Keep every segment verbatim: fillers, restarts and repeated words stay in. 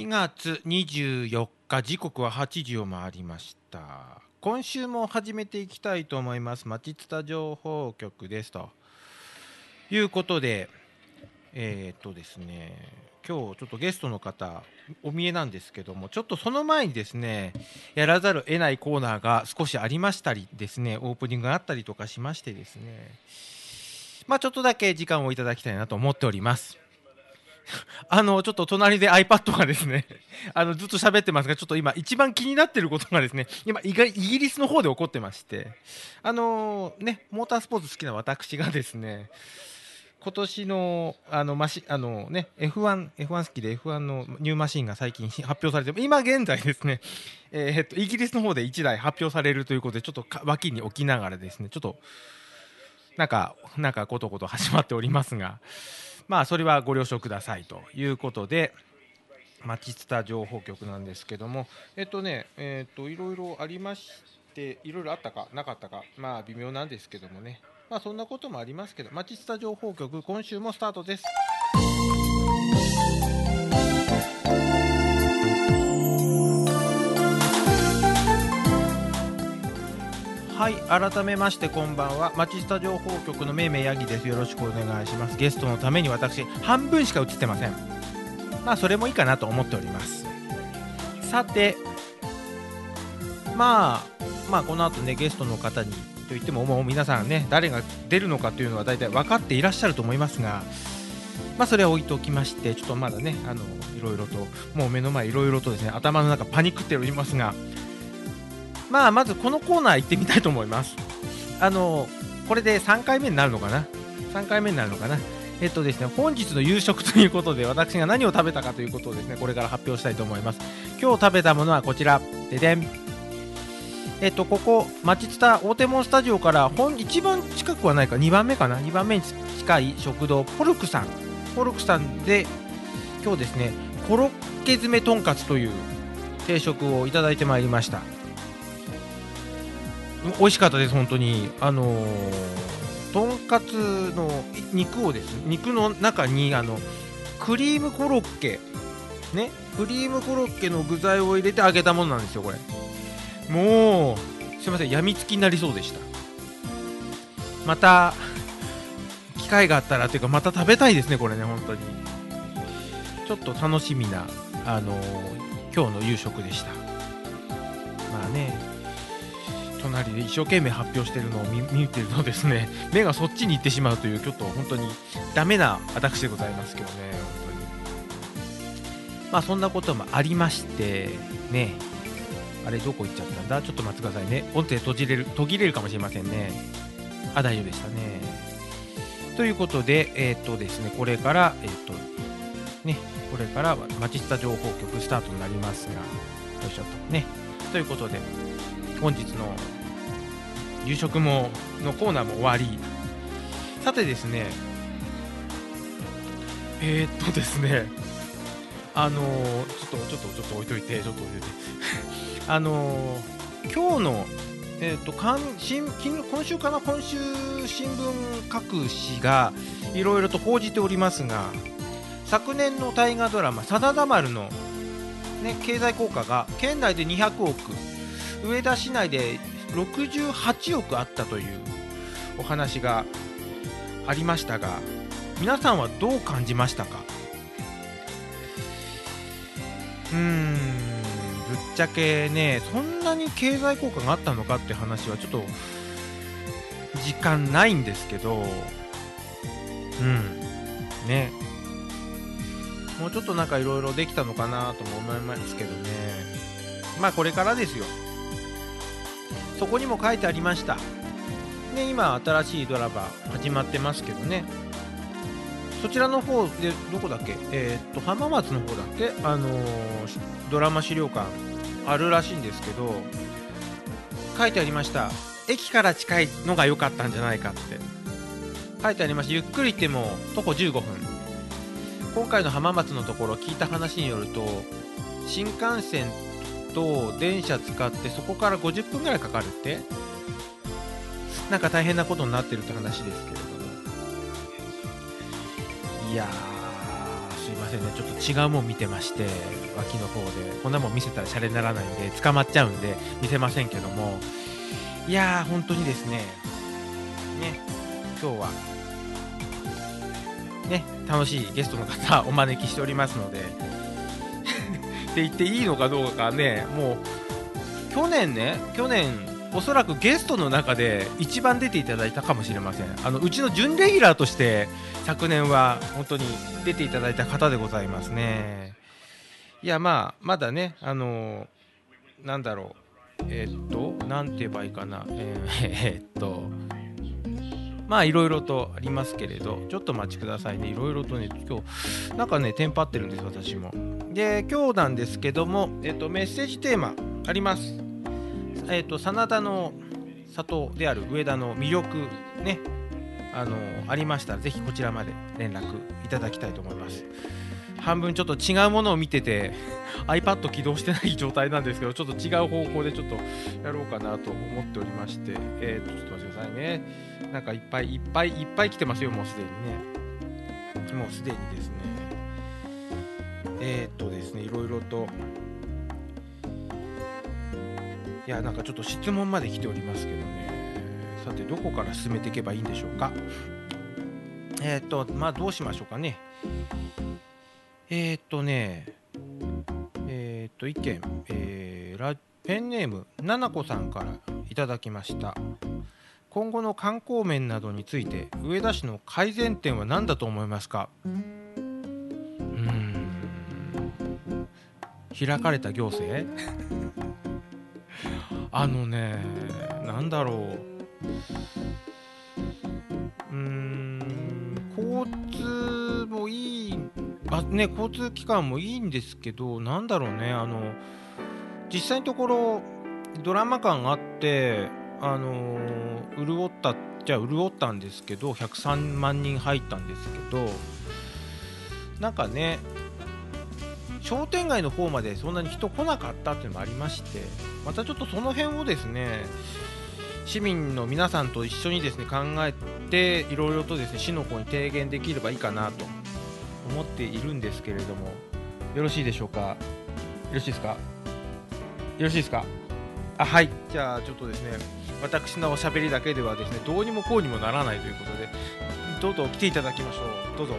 にがつにじゅうよっか、時刻ははちじを回りました。今週も始めていきたいと思います。まちつた情報局ですということで、えー、っとですね今日ちょっとゲストの方お見えなんですけども、ちょっとその前にですねやらざるを得ないコーナーが少しありましたりですね、オープニングがあったりとかしましてですね、まあちょっとだけ時間をいただきたいなと思っております。あのちょっと隣で iPad がですねあのずっと喋ってますが、ちょっと今一番気になっていることがですね、今イギリスの方で起こってまして、あのねモータースポーツ好きな私がですね、今年のあのマシあのね エフワン エフワン 好きで エフワン のニューマシンが最近発表されて、今現在ですね、えー、っとイギリスの方でいちだい発表されるということで、ちょっと脇に置きながらですね、ちょっとなんかなんかことこと始まっておりますが、まあそれはご了承くださいということで、まちつた情報局なんですけども、えっとねえっといろいろありまして、いろいろあったかなかったか、まあ微妙なんですけどもね、まあそんなこともありますけど、まちつた情報局今週もスタートです。はい、改めましてこんばんは。まちつた情報局のめいめいやぎです。よろしくお願いします。ゲストのために私半分しか映ってません。まあそれもいいかなと思っております。さて、まあまあこの後ねゲストの方にといっても、もう皆さんね誰が出るのかというのは大体分かっていらっしゃると思いますが、まあそれは置いておきまして、ちょっとまだねあのいろいろともう目の前いろいろとですね頭の中パニックっておりますが、まあまずこのコーナー行ってみたいと思います。あのこれでさんかいめになるのかなさんかいめになるのかなえっとですね本日の夕食ということで、私が何を食べたかということをですねこれから発表したいと思います。今日食べたものはこちらででん。えっとここまちつた大手門スタジオから本一番近くはないか、にばんめかな、にばんめに近い食堂ポルクさんポルクさんで、今日ですねコロッケ詰めとんかつという定食をいただいてまいりました。美味しかったです本当に。あのー、とんかつの肉をですね、肉の中にあのクリームコロッケねクリームコロッケの具材を入れて揚げたものなんですよこれ。もうすいません、やみつきになりそうでした。また機会があったらというか、また食べたいですねこれね、本当にちょっと楽しみな、あのー、今日の夕食でした。まあね、隣で一生懸命発表しているのを 見, 見てるとですね、目がそっちに行ってしまうという、ちょっと本当にダメな私でございますけどね、本当に。まあそんなこともありましてね、あれどこ行っちゃったんだ、ちょっと待ってくださいね、音声途切れる途切れるかもしれませんね。あ、大丈夫でしたね。ということで、えっとですねこれからえっとねこれからまちつた情報局スタートになりますが、よいしょとね、ということで本日の夕食ものコーナーも終わり。さてですねえー、っとですねあのー、ちょっとちょっとちょっと置いといてちょっと置いといてあのー、今日のえー、っとかん新今週かな今週新聞各紙がいろいろと報じておりますが、昨年の大河ドラマ真田丸の、ね、経済効果が県内でにひゃくおく、上田市内でろくじゅうはちおくあったというお話がありましたが、皆さんはどう感じましたか？うーんぶっちゃけね、そんなに経済効果があったのかっていう話はちょっと時間ないんですけど、うんね、もうちょっとなんかいろいろできたのかなとも思いますけどね。まあこれからですよ。そこにも書いてありました、ね、今新しいドラマ始まってますけどね、そちらの方でどこだっけ、えー、っと浜松の方だっけ、あのー、ドラマ資料館あるらしいんですけど、書いてありました。駅から近いのが良かったんじゃないかって書いてありました。ゆっくり行っても徒歩じゅうごふん。今回の浜松のところ聞いた話によると、新幹線と電車使ってそこからごじゅっぷんぐらいかかるって、なんか大変なことになってるって話ですけれども、いやーすいまませんね、ちょっと違うもん見てまして、脇の方でこんなもん見せたらシャレにならないんで捕まっちゃうんで見せませんけども、いやー本当にですね、ね今日はね楽しいゲストの方お招きしておりますのでって言っていいのかどうかね、もう去年ね去年おそらくゲストの中で一番出ていただいたかもしれません。あのうちの準レギュラーとして昨年は本当に出ていただいた方でございますね。いやまあまだねあのー、なんだろうえー、っとなんて言えばいいかなえー、えー、っとまあいろいろとありますけれど、ちょっとお待ちくださいね。いろいろとね今日なんかねテンパってるんです私も。で今日なんですけども、えー、っとメッセージテーマあります。えー、と真田の里である上田の魅力ね、あのー、ありましたらぜひこちらまで連絡いただきたいと思います。半分ちょっと違うものを見てて iPad 起動してない状態なんですけど、ちょっと違う方向でちょっとやろうかなと思っておりまして、えー、とちょっと待ってくださいね。なんかいっぱいいっぱいいっぱい来てますよ、もうすでにね。もうすでにですねえっ、ー、とですねいろいろといやなんかちょっと質問まで来ておりますけどね。さてどこから進めていけばいいんでしょうか。えっ、ー、とまあどうしましょうかね。えっ、ー、とねえっ、ー、と意見、えー、ラペンネームななこさんからいただきました。今後の観光面などについて上田市の改善点は何だと思いますか。うーん開かれた行政あのねなんだろううーん交通もいいあ、ね、交通機関もいいんですけど、なんだろうねあの実際のところドラマ感あってあのー、潤ったじゃあ潤ったんですけどひゃくさんまんにん入ったんですけど、なんかね商店街の方までそんなに人来なかったっていうのもありまして、またちょっとその辺をですね市民の皆さんと一緒にですね考えていろいろとですね市の方に提言できればいいかなと思っているんですけれども、よろしいでしょうか。よろしいですかよろしいですか。あ、はい、じゃあちょっとですね私のおしゃべりだけではですねどうにもこうにもならないということで、どうぞ来ていただきましょう。どうぞ。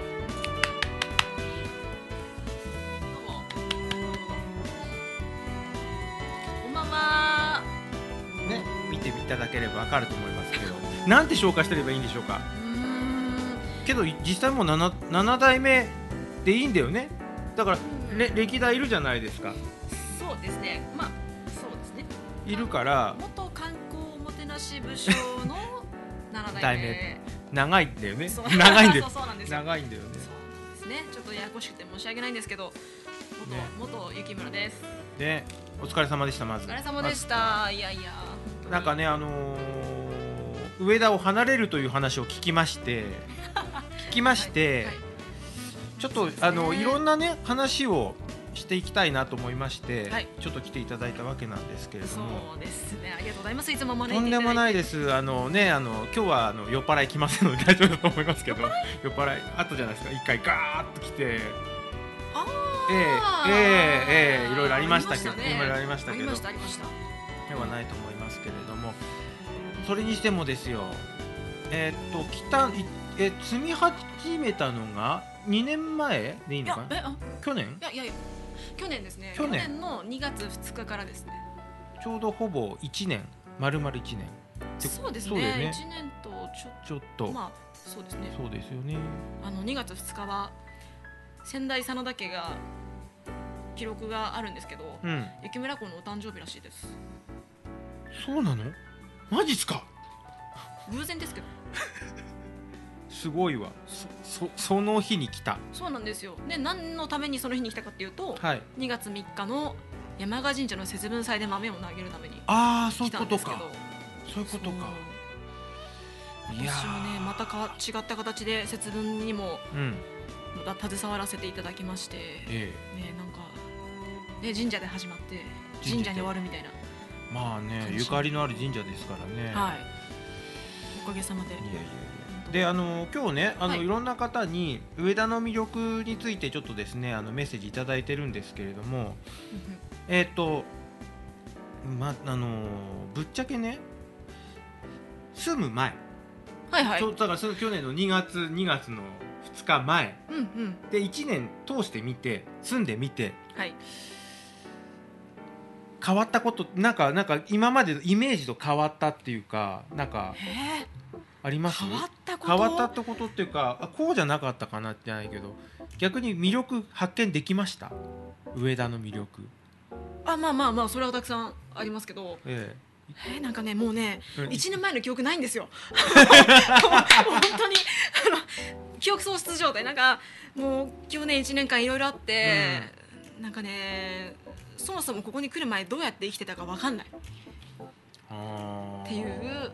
こんばんは。 ね、見ていただければわかると思いますけどなんて紹介してればいいんでしょうか。 うーんけど実際もう 7, 7代目でいいんだよね。だかられ歴代いるじゃないですか。 そうですね。まあそうですね。 いるから元観光おもてなし部署のなな代目。 長いんだよね。 そう長いんだよ。 そうそうなんですよ。 長いんだよね。 そうなんですね。ちょっとややこしくて申し訳ないんですけど、元、ね、元雪村です。 ね、お疲れ様でした。まず。 お疲れ様でした。いやいや。 なんかねあのー、上田を離れるという話を聞きまして、聞きまして、はいはい、ちょっと、ね、あのいろんなね話をしていきたいなと思いまして、はい、ちょっと来ていただいたわけなんですけれども。 そうですね。ありがとうございます。いつも招いていとんでもないです。あのねあの今日はあの酔っ払い来ませんので大丈夫だと思いますけど、酔っ払いあったじゃないですか。一回ガーッと来て。 あええええええいろいろありましたけど、 ね、 いろいろありましたけど、 ありましたありました。 ではないと思いますけれども、それにしてもですよ。えー、っと来たえ積み始めたのがにねんまえでいいのかな。 いやえあ去年？ いやいやいや去年ですね。 去年、 去年のにがつふつかからですね。 ちょうどほぼいちねん、丸々いちねん。 そうですね。ねいちねんとちょちょっとまあそうですね。 そうですよね。 あのにがつふつかは仙台真田家が記録があるんですけど、うん、雪村公のお誕生日らしいです。 そうなの？マジっすか？ 偶然ですけど。 すごいわ。そ, そ, その日に来た。 そうなんですよ。で何のためにその日に来たかっていうと、 はい、 にがつみっかの山鹿神社の節分祭で豆を投げるために来たんですけど。ああそういうことか。そういうことか。 私もねまたか違った形で節分にも、うんまた携わらせていただきまして、ええね、なんか、ね、神社で始まって神社に終わるみたいな。 まあねゆかりのある神社ですからね。 はい。 かげさまで。いやいやいや。 であの今日ねあの、はい、いろんな方に上田の魅力についてちょっとですねあのメッセージいただいてるんですけれどもえっとまあのぶっちゃけね住む前、 はいはい、 だからその去年のにがつにがつのふつかまえ、 うんうん、 でいちねん通してみて住んでみて、 はい、 変わったことなんかなんか今までのイメージと変わったっていうかなんかあります？ 変わったこと変わったってことっていうかあこうじゃなかったかなってないけど逆に魅力発見できました？上田の魅力。 あまあまあまあそれはたくさんありますけど、えええー、なんかねもうね、うん、いちねんまえの記憶ないんですよもう本当にあの記憶喪失状態なんかもう去年いちねんかんいろいろあって、うん、なんかねそもそもここに来る前どうやって生きてたか分かんないっていう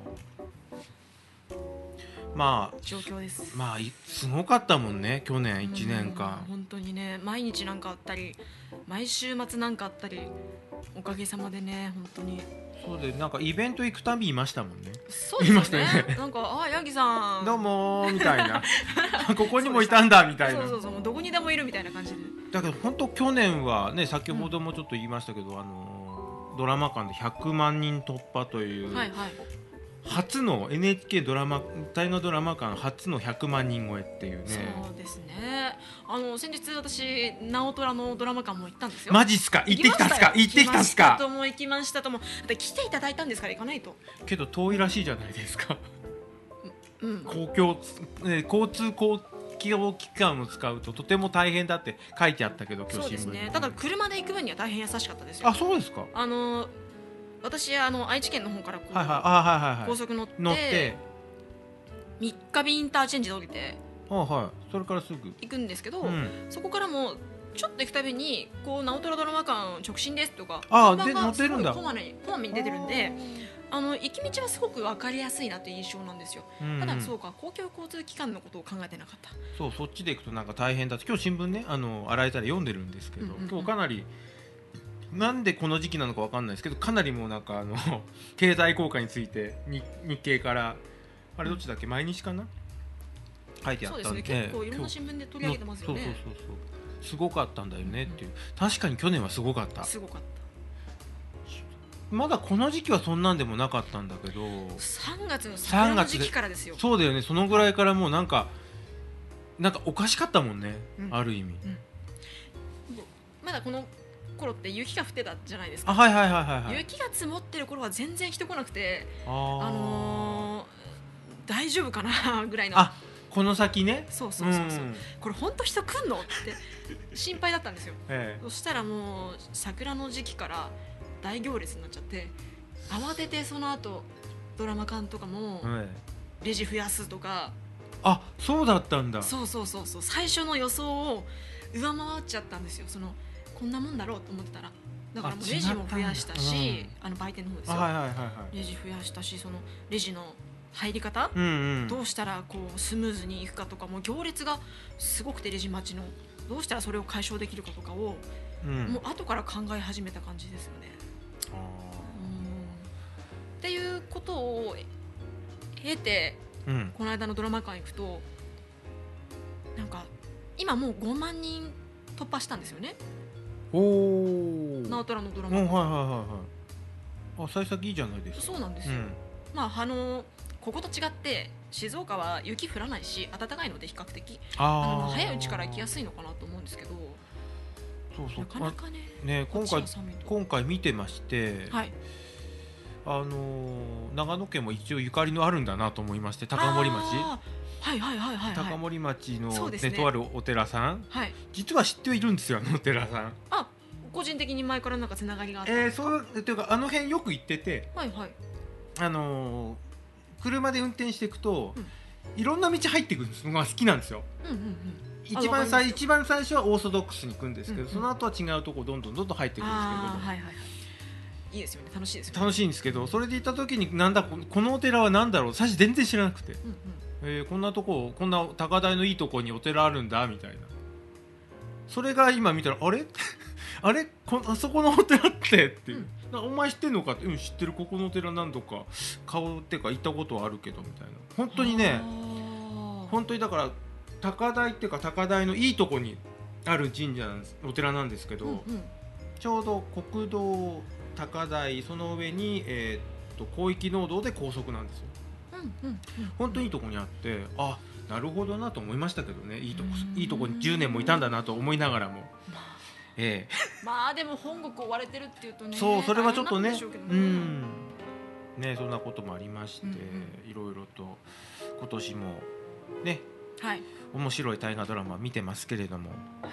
まあ状況です。 まあすごかったもんね去年いちねんかん。 本当にね毎日なんかあったり毎週末なんかあったりおかげさまでね本当に。 そうでなんかイベント行くたびいましたもんね。 そうですね。ねなんかあヤギさんどうもみたいなここにもいたんだみたいな。 そうそうそうどこにでもいるみたいな感じで。 だけど本当去年はね先ほどもちょっと言いましたけど、うん、あのドラマ館でひゃくまんにん突破という、はいはい、初の エヌエイチケー ドラマ大河ドラマ館初のひゃくまんにん超えっていうね。 そうですね。あの先日私直虎のドラマ館も行ったんですよ。 マジっすか？行ってきたんすか？行ってきたんすか？ 行きましたとも行きましたとも。で来ていただいたんですから行かないと。 けど遠いらしいじゃないですか。 うん、 公共、ね、交通公共機関を使うととても大変だって書いてあったけど今日新聞に。 そうですね。ただ車で行く分には大変優しかったですよ。 あそうですか。 あの私あの愛知県の方からこう、 はいはいはいはい、 高速乗って乗って三日日インターチェンジで降りて、 はいはい、それからすぐ行くんですけど、 うん、 そこからもちょっと行くたびにこう直虎ドラマ館直進ですとか看板がすごいこまめにこまめに出てるんであの行き道はすごく分かりやすいなという印象なんですよ、うんうん、ただそうか公共交通機関のことを考えてなかった。 そうそっちで行くとなんか大変だって今日新聞ねあの洗えたら読んでるんですけど、うんうんうん、今日かなりなんでこの時期なのか分かんないですけどかなりもうなんかあの経済効果について日日経からあれどっちだっけ毎日かな書いてあったんで、 そうですね、結構いろんな新聞で取り上げてますよね。 そうそうそうそうすごかったんだよねっていう、うん、確かに去年はすごかったすごかったまだこの時期はそんなんでもなかったんだけどさんがつの桜の時期からですよ。 そうだよねそのぐらいからもうなんかなんかおかしかったもんね、うん、ある意味、うん、 まだこの頃って雪が降ってたじゃないですか。 あ、はいはいはいはいはい、 雪が積もってる頃は全然人来なくてあ、あのー、大丈夫かなぐらいのあこの先ねそうそうそうそう、うん、これ本当人来んのって心配だったんですよ、ええ、そしたらもう桜の時期から大行列になっちゃって慌ててその後ドラマ館とかもレジ増やすとか、 ええ、あそうだったんだ。 そうそうそうそう最初の予想を上回っちゃったんですよ。そのこんなもんだろうと思ってたらだからもうレジも増やしたし、うん、あの売店の方ですよ、 はいはいはいはい、 レジ増やしたしそのレジの入り方、 うんうん、 どうしたらこうスムーズにいくかとかもう行列がすごくてレジ待ちのどうしたらそれを解消できるかとかを、うん、もう後から考え始めた感じですよね。あうんっていうことを経て、うん、この間のドラマ館行くとなんか今もうごまんにん突破したんですよね。 お直虎のドラマ、 うん、はいはいはいはいあ幸先いいじゃないですか。 そうなんですよ、うん、まああのここと違って静岡は雪降らないし暖かいので比較的あの早いうちから行きやすいのかなと思うんですけどそうそうなかなかね、 ね今回今回見てまして、 はい、 あのー、長野県も一応ゆかりのあるんだなと思いまして高森町はいはいはいはい、はい、 高森町の、ねね、 とあるお寺さん、 はい、 実は知っているんですよあのお寺さん。 あ個人的に前からなんかつながりがあったんですか。 えー、そうというかあの辺よく行ってて、 はいはい、 あのー、車で運転していくと、うん、いろんな道入っていくんですのが好きなんですよ、うんうんうん、一番最一番最初はオーソドックスに行くんですけど、うんうん、その後は違うとこどんどんどんどん入っていくんですけど、 はいはいはい、いいですよね楽しいですよね。 楽しいんですけどそれで行った時になんだこのお寺はなんだろう最初全然知らなくて、うんうんえー、こんなとここんな高台のいいとこにお寺あるんだみたいなそれが今見たらあれあれこあそこのお寺ってっていう、うん、 お前知ってんのかって、うん知ってる、ここのお寺何度か顔ってか行ったことはあるけどみたいな。本当にね本当にだから高台っていうか高台のいいとこにある神社なんです、お寺なんですけど、うんうん、ちょうど国道高台、その上に、えー、っと広域農道で高速なんですよ、うんうんうんうん、本当にいいとこにあって、あ、なるほどなと思いましたけどね。いいとこ、いいとこにじゅうねんもいたんだなと思いながらも、まあええ、 まあでも本国追われてるっていうとね、 そう、それはちょっとね、 ね、 うん、ね、そんなこともありまして、うんうん、いろいろと今年もね、はい、面白い大河ドラマ見てますけれども、はい、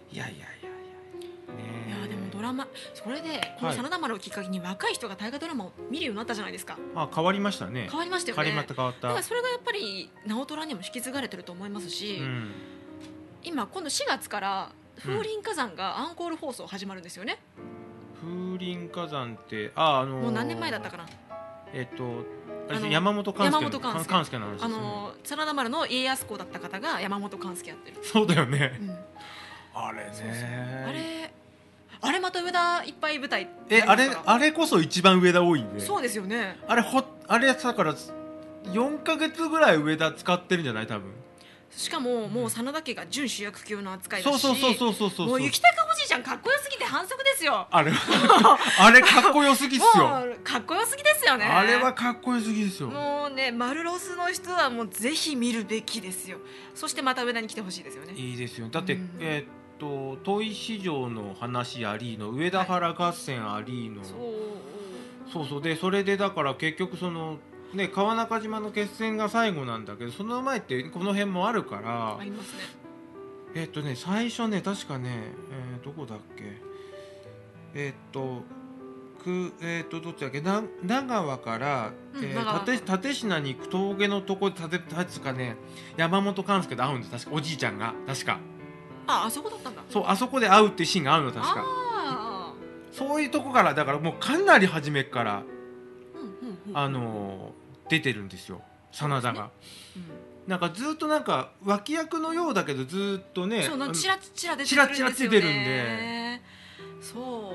いやいやいやいや、 ね、いやでもドラマ、それでこの真田丸をきっかけに若い人が大河ドラマを見るようになったじゃないですか。 あ、変わりましたね。 変わりましたよね。 変わった変わった。だからそれがやっぱり直虎にも引き継がれてると思いますし、うん、今今度しがつから風林火山がアンコール放送始まるんですよね、 うん、風林火山ってあ、あのー、 もう何年前だったかな、 えっと山本勘介の話ですね。 あの真田丸の家康公だった方が山本勘介やってる。 そうだよね、うん、あれね、 そうそう、あれあれまた上田いっぱい舞台え、あれあれこそ一番上田多いんで。 そうですよね。 あれほあれだからよんかげつぐらい上田使ってるんじゃない多分。 しかももう真田家が準主役級の扱いだし、 そうそうそうそうそう、 もう雪高おじいちゃんかっこよすぎて反則ですよ。 あれあれかっこよすぎっすよ。 もうかっこよすぎですよね。 あれはかっこよすぎですよ。 もうね、マルロスの人はもうぜひ見るべきですよ。そしてまた上田に来てほしいですよね。 いいですよ。だって、うん、えー、っと戸井四条の話ありの上田原合戦ありの、はい、そうそうそうで、それでだから結局そのね、川中島の決戦が最後なんだけど、その前ってこの辺もあるから、 ありますね。 えっとね最初ね確かね、えー、どこだっけ、えー、っとくえー、っとどっちだっけ、な長川から、うん、えー、立立科に行く峠のとこで立て立つかね、山本勘介と会うんです。確かおじいちゃんが確か。 あ、あそこだったんだ。 そう、あそこで会うっていうシーンがあるの確か。あ、そういうとこからだからもうかなり初めから、うんうんうん、あのー出てるんですよ、真田が、ね、うん、なんかずっとなんか脇役のようだけどずっとね、 そうなんチラチラ出てるんですよね。チラチラ出てるんで、そう、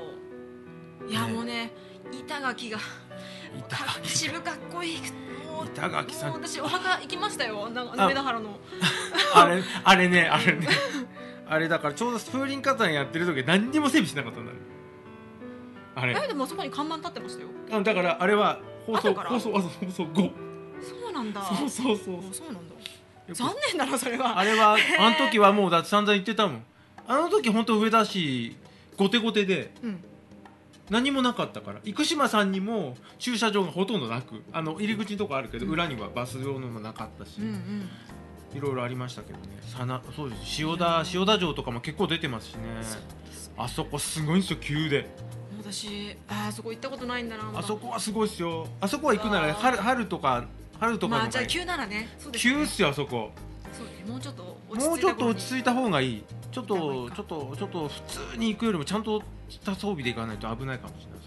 いや、ね、もうね、板垣が渋かっこいい。もう板垣さん、 もう私お墓行きましたよ、上田原のあれあれねあれねあれだからちょうど風林火山やってる時何にも整備しなかったんだね。あれえ、でもそこに看板立ってましたよ。 あ、だからあれは放送放送放送ご。 そうなんだ。 そうそうそう。 そうなんだ。残念だなそれは。 あれはあの時はもうだって散々言ってたもん。あの時本当上田市ゴテゴテで、うん、何もなかったから。生島さんにも駐車場がほとんどなく、あの入り口のとこあるけど、うん、裏にはバス用のもなかったし、うんうん、いろいろありましたけどね。さなそうです。塩田塩田城とかも結構出てますしね。あそこすごいんですよ、急で。 私 あ, あそこ行ったことないんだな。 あそこはすごいっすよ。あそこは行くなら 春, 春とか春とかの、 まあ、じゃあ急ならね。そうですね、 急っすよあそこ。 そうね、もうちょっと落ち着いたもうちょっと落ち着いた方がいい。ちょっとちょっとちょっと普通に行くよりもちゃんとした装備で行かないと危ないかもしれない。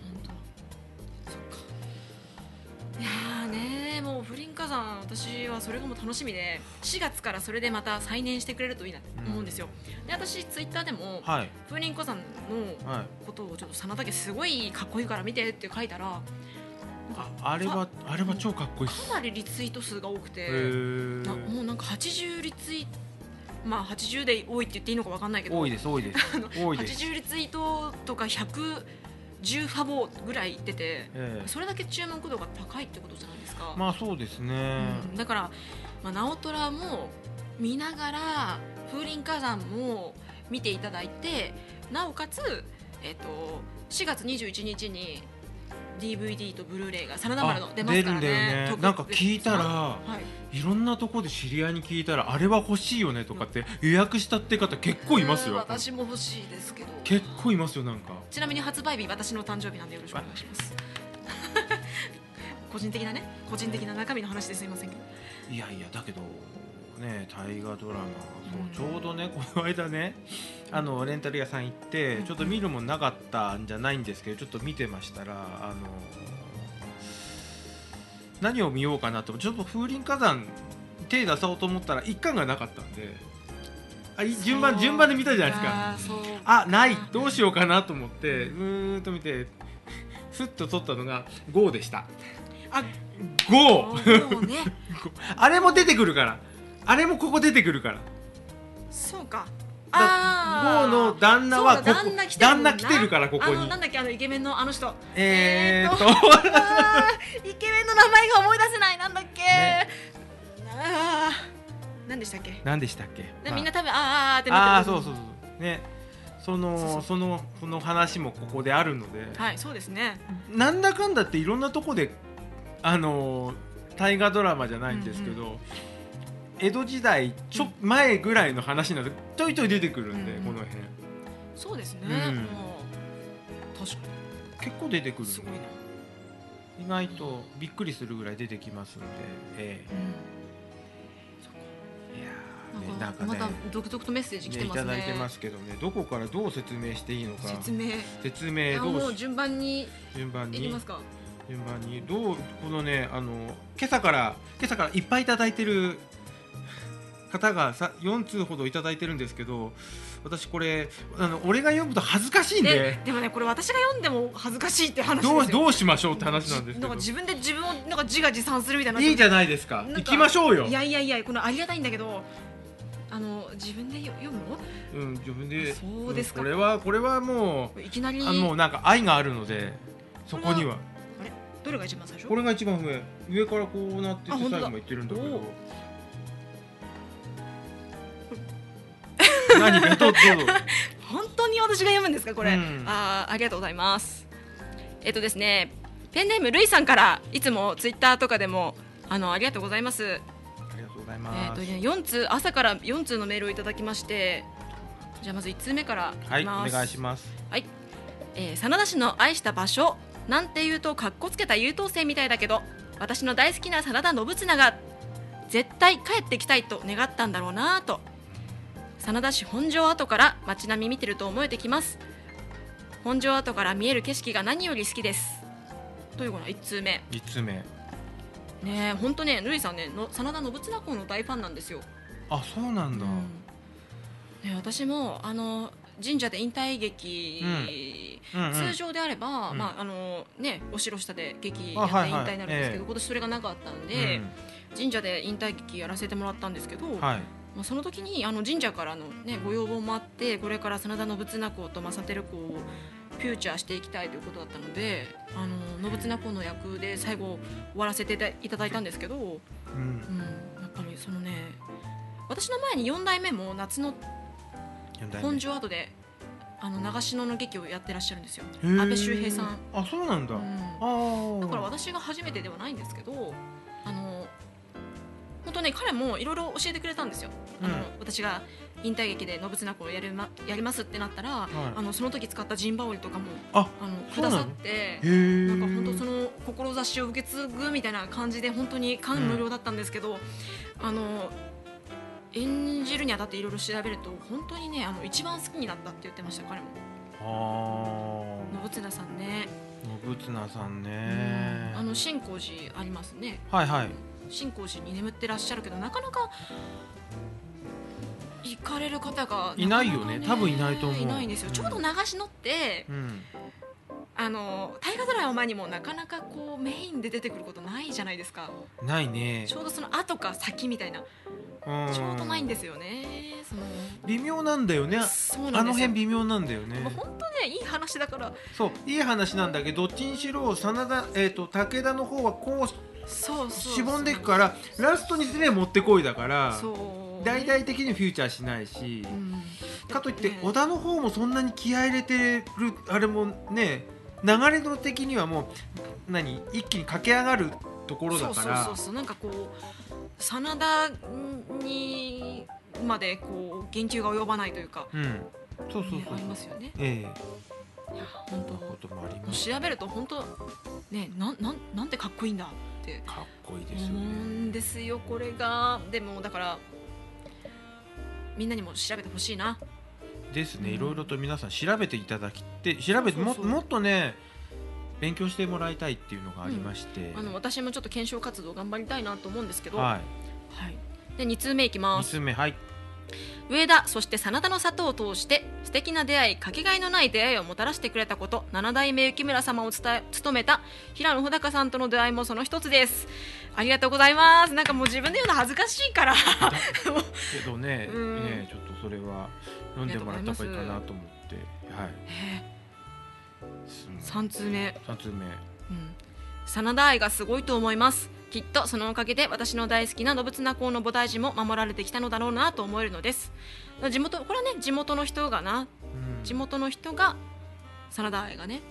いやーね、もう風林火山、私はそれがもう楽しみで、しがつからそれでまた再燃してくれるといいなと思うんですよ、うん、で私ツイッターでも、はい、風林火山のことをちょっと真田家すごいかっこいいから見てって書いたら、 あ, あれはあれは超かっこいいっす。 かなりリツイート数が多くて、なもうなんかはちじゅうリツイート、まあはちじゅうで多いって言っていいのか分かんないけど、 多いです多いです多いです。 はちじゅうリツイートとかひゃくじゅうファボぐらいいってて、えー、それだけ注目度が高いってことじゃないですか。 まあそうですね、 うん、だから、まあ、直虎も見ながら風林火山も見ていただいて、なおかつ、えー、としがつにじゅういちにちに ディーブイディー とブルーレイが真田丸の出ますからね。 出るんだよね。なんか聞いたら、はい、いろんなところで知り合いに聞いたらあれは欲しいよねとかって予約したって方結構いますよ。 私も欲しいですけど結構いますよ。なんかちなみに発売日私の誕生日なんでよろしくお願いします個人的なね、個人的な中身の話ですいませんけど。 いやいやだけどね、大河ドラマ、そう、うん、ちょうどねこの間ねあのレンタル屋さん行って、うん、ちょっと見るもんなかったんじゃないんですけど、ちょっと見てましたら、あの何を見ようかなと、ちょっと風林火山手出そうと思ったら一巻がなかったんで、あ順番順番で見たじゃないですか。あないどうしようかなと思ってうーんと見てスッと取ったのがゴーでした。 あ、 ゴーゴーねあれも出てくるから、あれもここ出てくるから。 そうか、 あゴーの旦那はここ、 旦那来てるもんな、 旦那来てるからここに。 あのなんだっけ、あのイケメンのあの人、 えーっと、 えーっとあーイケメンの名前が思い出せない。なんだっけ、 ね、 あー何でしたっけ。 何でしたっけ。 でみんな多分あーあーってなってる。 ああ、そうそうそうね。そのそうそうそのこの話もここであるので、 はい、そうですね。 なんだかんだっていろんなとこであの大河ドラマじゃないんですけど、うんうん、江戸時代ちょ前ぐらいの話なのでちょいちょい出てくるんで、うんうん、この辺。 そうですね、 うん、 確かに結構出てくる。 すごいね。 意外とびっくりするぐらい出てきますんで、ええ、うん、いやなんかね、また独特とメッセージ来てますね。 ね、いただいてますけどね、どこからどう説明していいのか。 説明説明どうし、 もう順番に順番にいきますか。 順番にどう、このね、あの今朝から今朝からいっぱいいただいてる方がさよん通ほどいただいてるんですけど、私これあの俺が読むと恥ずかしいんで、 で, でもねこれ私が読んでも恥ずかしいって話ですよ。 どうどうしましょうって話なんですけど、 なんか自分で自分をなんか自画自賛するみたいな。 いいじゃないですか、行きましょうよ。 いやいやいや、このありがたいんだけど、あの自分で読むの？ うん、自分で。 そうですか。 これはこれはもういきなりあもうなんか愛があるので、そこには。 あれどれが一番最初？ これが一番上、上からこうなってて最後もいってるんだけど。何かどうぞ。 本当に私が読むんですかこれ、うん、あ, ありがとうございます。えっとですね、ペンネームルイさんからいつもツイッターとかでも あ, のありがとうございます。 ありがとうございます。 えーとね、よん通朝からよん通のメールをいただきまして、じゃあまずいち通目からいきます。 はい、お願いします。 はい、えー、真田氏の愛した場所なんて言うとかっこつけた優等生みたいだけど、私の大好きな真田信綱が絶対帰ってきたいと願ったんだろうなと。真田市本庄跡から街並み見てると思えてきます。本庄跡から見える景色が何より好きです。というかないち通目。 いち通目ねえ、本当ね、ルイさんね、の真田信綱公の大ファンなんですよ。 あ、そうなんだ。うん、 ね、私もあの神社で引退劇、うんうんうん、通常であれば、うん、まああのね、お城下で劇やって引退になるんですけど、はいはい、えー、今年それがなかったんで、うん、神社で引退劇やらせてもらったんですけど、はい、まあ、その時にあの神社からの、ね、ご要望もあって、これから真田信綱公と正輝公をフューチャーしていきたいということだったので、あの信綱公の役で最後終わらせていただいたんですけど、うんうん、やっぱりそのね、私の前によん代目も夏の本庄跡であの長篠の劇をやってらっしゃるんですよ、阿部周平さん。 あ、そうなんだ、うん、 あ、だから私が初めてではないんですけど、あの本当ね、彼もいろいろ教えてくれたんですよ、うん、あの私が引退劇で信綱公をやる、ま、やりますってなったら、はい、あのその時使った陣羽織とかもああのくださって、なんか本当その志を受け継ぐみたいな感じで本当に感無量だったんですけど、うん、あの演じるにあたっていろいろ調べると本当にね、あの一番好きになったって言ってました、彼も。あ、信綱さんね。 信綱さんね、 うん、あの新光寺ありますね。 はいはい。 新光寺に眠ってらっしゃるけど、なかなか行かれる方がいないよね。多分いないと思う。 いないんですよ、うん、ちょうど長篠って、うん、あの大河ドラマにもなかなかこうメインで出てくることないじゃないですか。 ないね。 ちょうどその後か先みたいな、ちょうどないんですよね。その微妙なんだよね。そうなんですよ、あの辺微妙なんだよね。 本当ね、いい話だから。 そう、いい話なんだけど、どっちにしろ真田、えーと、武田の方はこうそうそうしぼんでいくから、ラストにすればもってこいだから、大々的にフューチャーしないし、うん、かといって織田の方もそんなに気合い入れてるあれもね、流れの的にはもう何一気に駆け上がるところだから、 そうそうそうそう、なんかこう真田にまでこう言及が及ばないというか、うん、 そうそうそう、 ね、ありますよね。 ええ、 いや本当こともあります。調べると本当ね、ななんなんてかっこいいんだってかっこいいですよね。 思うんですよ、これが。でもだからみんなにも調べてほしいな。 ですね、うん、いろいろと皆さん調べていただきて、調べても、もっとね勉強してもらいたいっていうのがありまして、 うん、あの私もちょっと検証活動頑張りたいなと思うんですけど、はいはい、でに通目いきます。 に通目、はい。 上田そして真田の里を通して素敵な出会いかけがえのない出会いをもたらしてくれたこと、七代目幸村様を伝え務めた平野穂高さんとの出会いもその一つです。ありがとうございます。なんかもう自分で言うの恥ずかしいからけどね、うん、ねちょっとそれは読んでもらった方がいいかなと思って、はい、 さん通目さん通目、うん、 真田愛がすごいと思います。きっとそのおかげで私の大好きな信綱公の菩提寺も守られてきたのだろうなと思えるのです。地元これはね地元の人がな、うん、地元の人が真田愛がね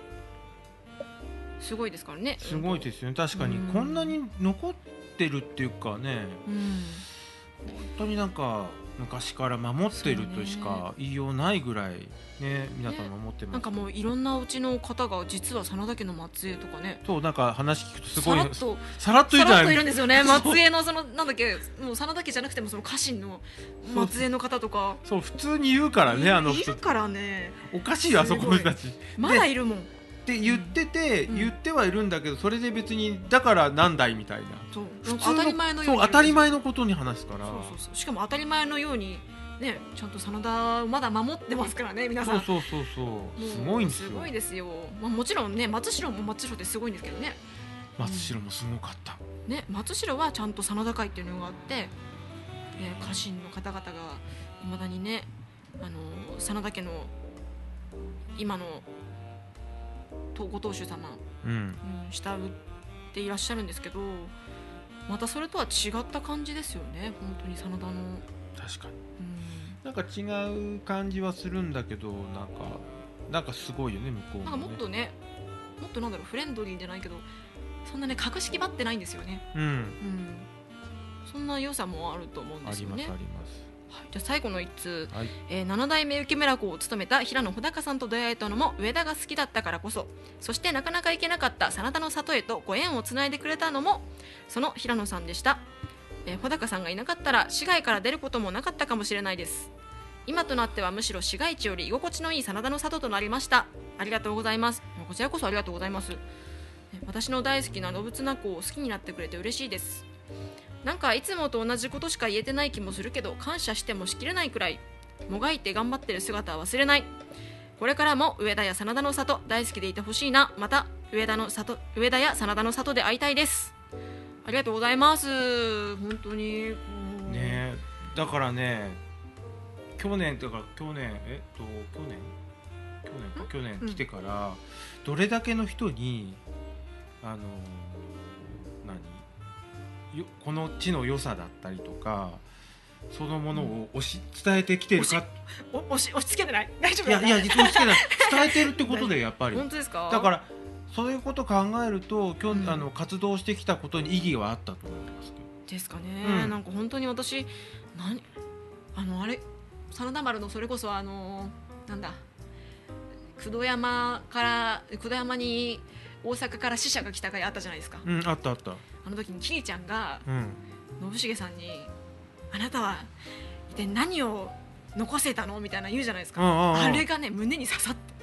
すごいですからね。 すごいですよね。確かにこんなに残ってるっていうかね、うん、本当になんか昔から守ってるとしか言いようないぐらいね、皆さん守ってます、ね、 なんかもういろんなうちの方が実は真田家の末裔とかね、 そうなんか話聞くとすごいさらっとさらっといるじゃない、さらっといるんですよね。末裔のそのなんだっけ、もう真田家じゃなくてもその家臣の末裔の方とか、 そう普通に言うからね、あのいるからね、 おかしいよあそこの人たちまだいるもんって言ってて、うん、言ってはいるんだけど、それで別にだからなんだいみたいな、 そう当たり前のようにそう当たり前のことに話すから、 そうそうそう、しかも当たり前のようにね、ちゃんと真田をまだ守ってますからね、皆さん。 そうそうそうそう、すごいんですよ。 すごいですよ。まあ、もちろんね、松代も松代ってすごいんですけどね。 松代もすごかった。 うん、ね、松代はちゃんと真田会っていうのがあって、えー、家臣の方々がいまだにね、あの真田家の今のご当主様、うんうん、慕っていらっしゃるんですけど、またそれとは違った感じですよね、本当に真田の。 確かに、うん、なんか違う感じはするんだけど、なんかなんかすごいよね、向こうもね。 なんかもっとね、もっとなんだろう、フレンドリーじゃないけど、そんなね格式ばってないんですよね。うん、うん、そんな良さもあると思うんですよね。 ありますあります。 はい、じゃあ最後の一通、 はい、 えー、七代目幸村公を務めた平野穂高さんと出会えたのも上田が好きだったからこそ、そしてなかなか行けなかった真田の里へとご縁をつないでくれたのもその平野さんでした。えー、穂高さんがいなかったら市街から出ることもなかったかもしれないです。今となってはむしろ市街地より居心地のいい真田の里となりました。ありがとうございます。こちらこそありがとうございます。私の大好きな信綱公を好きになってくれて嬉しいです。なんかいつもと同じことしか言えてない気もするけど、感謝してもしきれないくらいもがいて頑張ってる姿は忘れない。これからも上田や真田の里大好きでいてほしいな。また上田の里上田や真田の里で会いたいです。ありがとうございます。本当にね、だからね、去年だから去年えっと去年去年か去年来てから、うん、どれだけの人にあの何よこの地の良さだったりとかそのものを押し伝えてきてるか、 うん、押し押し付けてない大丈夫いやいや実は押し付けない伝えてるってことでやっぱり本当ですか。 だからそういうことを考えると今日、うん、あの活動してきたことに意義はあったと思いますけどですかね、うん、なんか本当に私何あのあれ真田丸のそれこそあのなんだ九度山から九度山に大阪から使者が来た回あったじゃないですか、 うん、あったあった。 あの時にキリちゃんが、うん、信繁さんにあなたは一体何を残せたのみたいな言うじゃないですか。 あ, あ, あ, あれがね胸に刺さって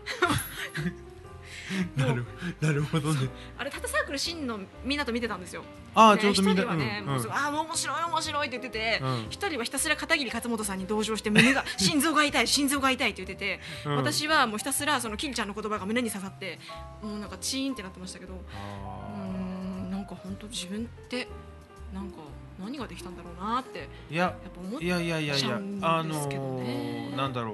なるなるほどね。 あれタタサークル真のみんなと見てたんですよ。 ああちょうどみんな一人はね、うん、もうすごい、ああ面白い面白いって言ってて、一、うん、人はひたすら片桐勝元さんに同情して胸が心臓が痛い心臓が痛いって言ってて、うん、私はもうひたすらそのキリちゃんの言葉が胸に刺さってもうなんかチーンってなってましたけど、うーんなんか本当自分ってなんか何ができたんだろうなっていややっぱ思っちゃうんですけどね。いやいやいやいやあのー、なんだろう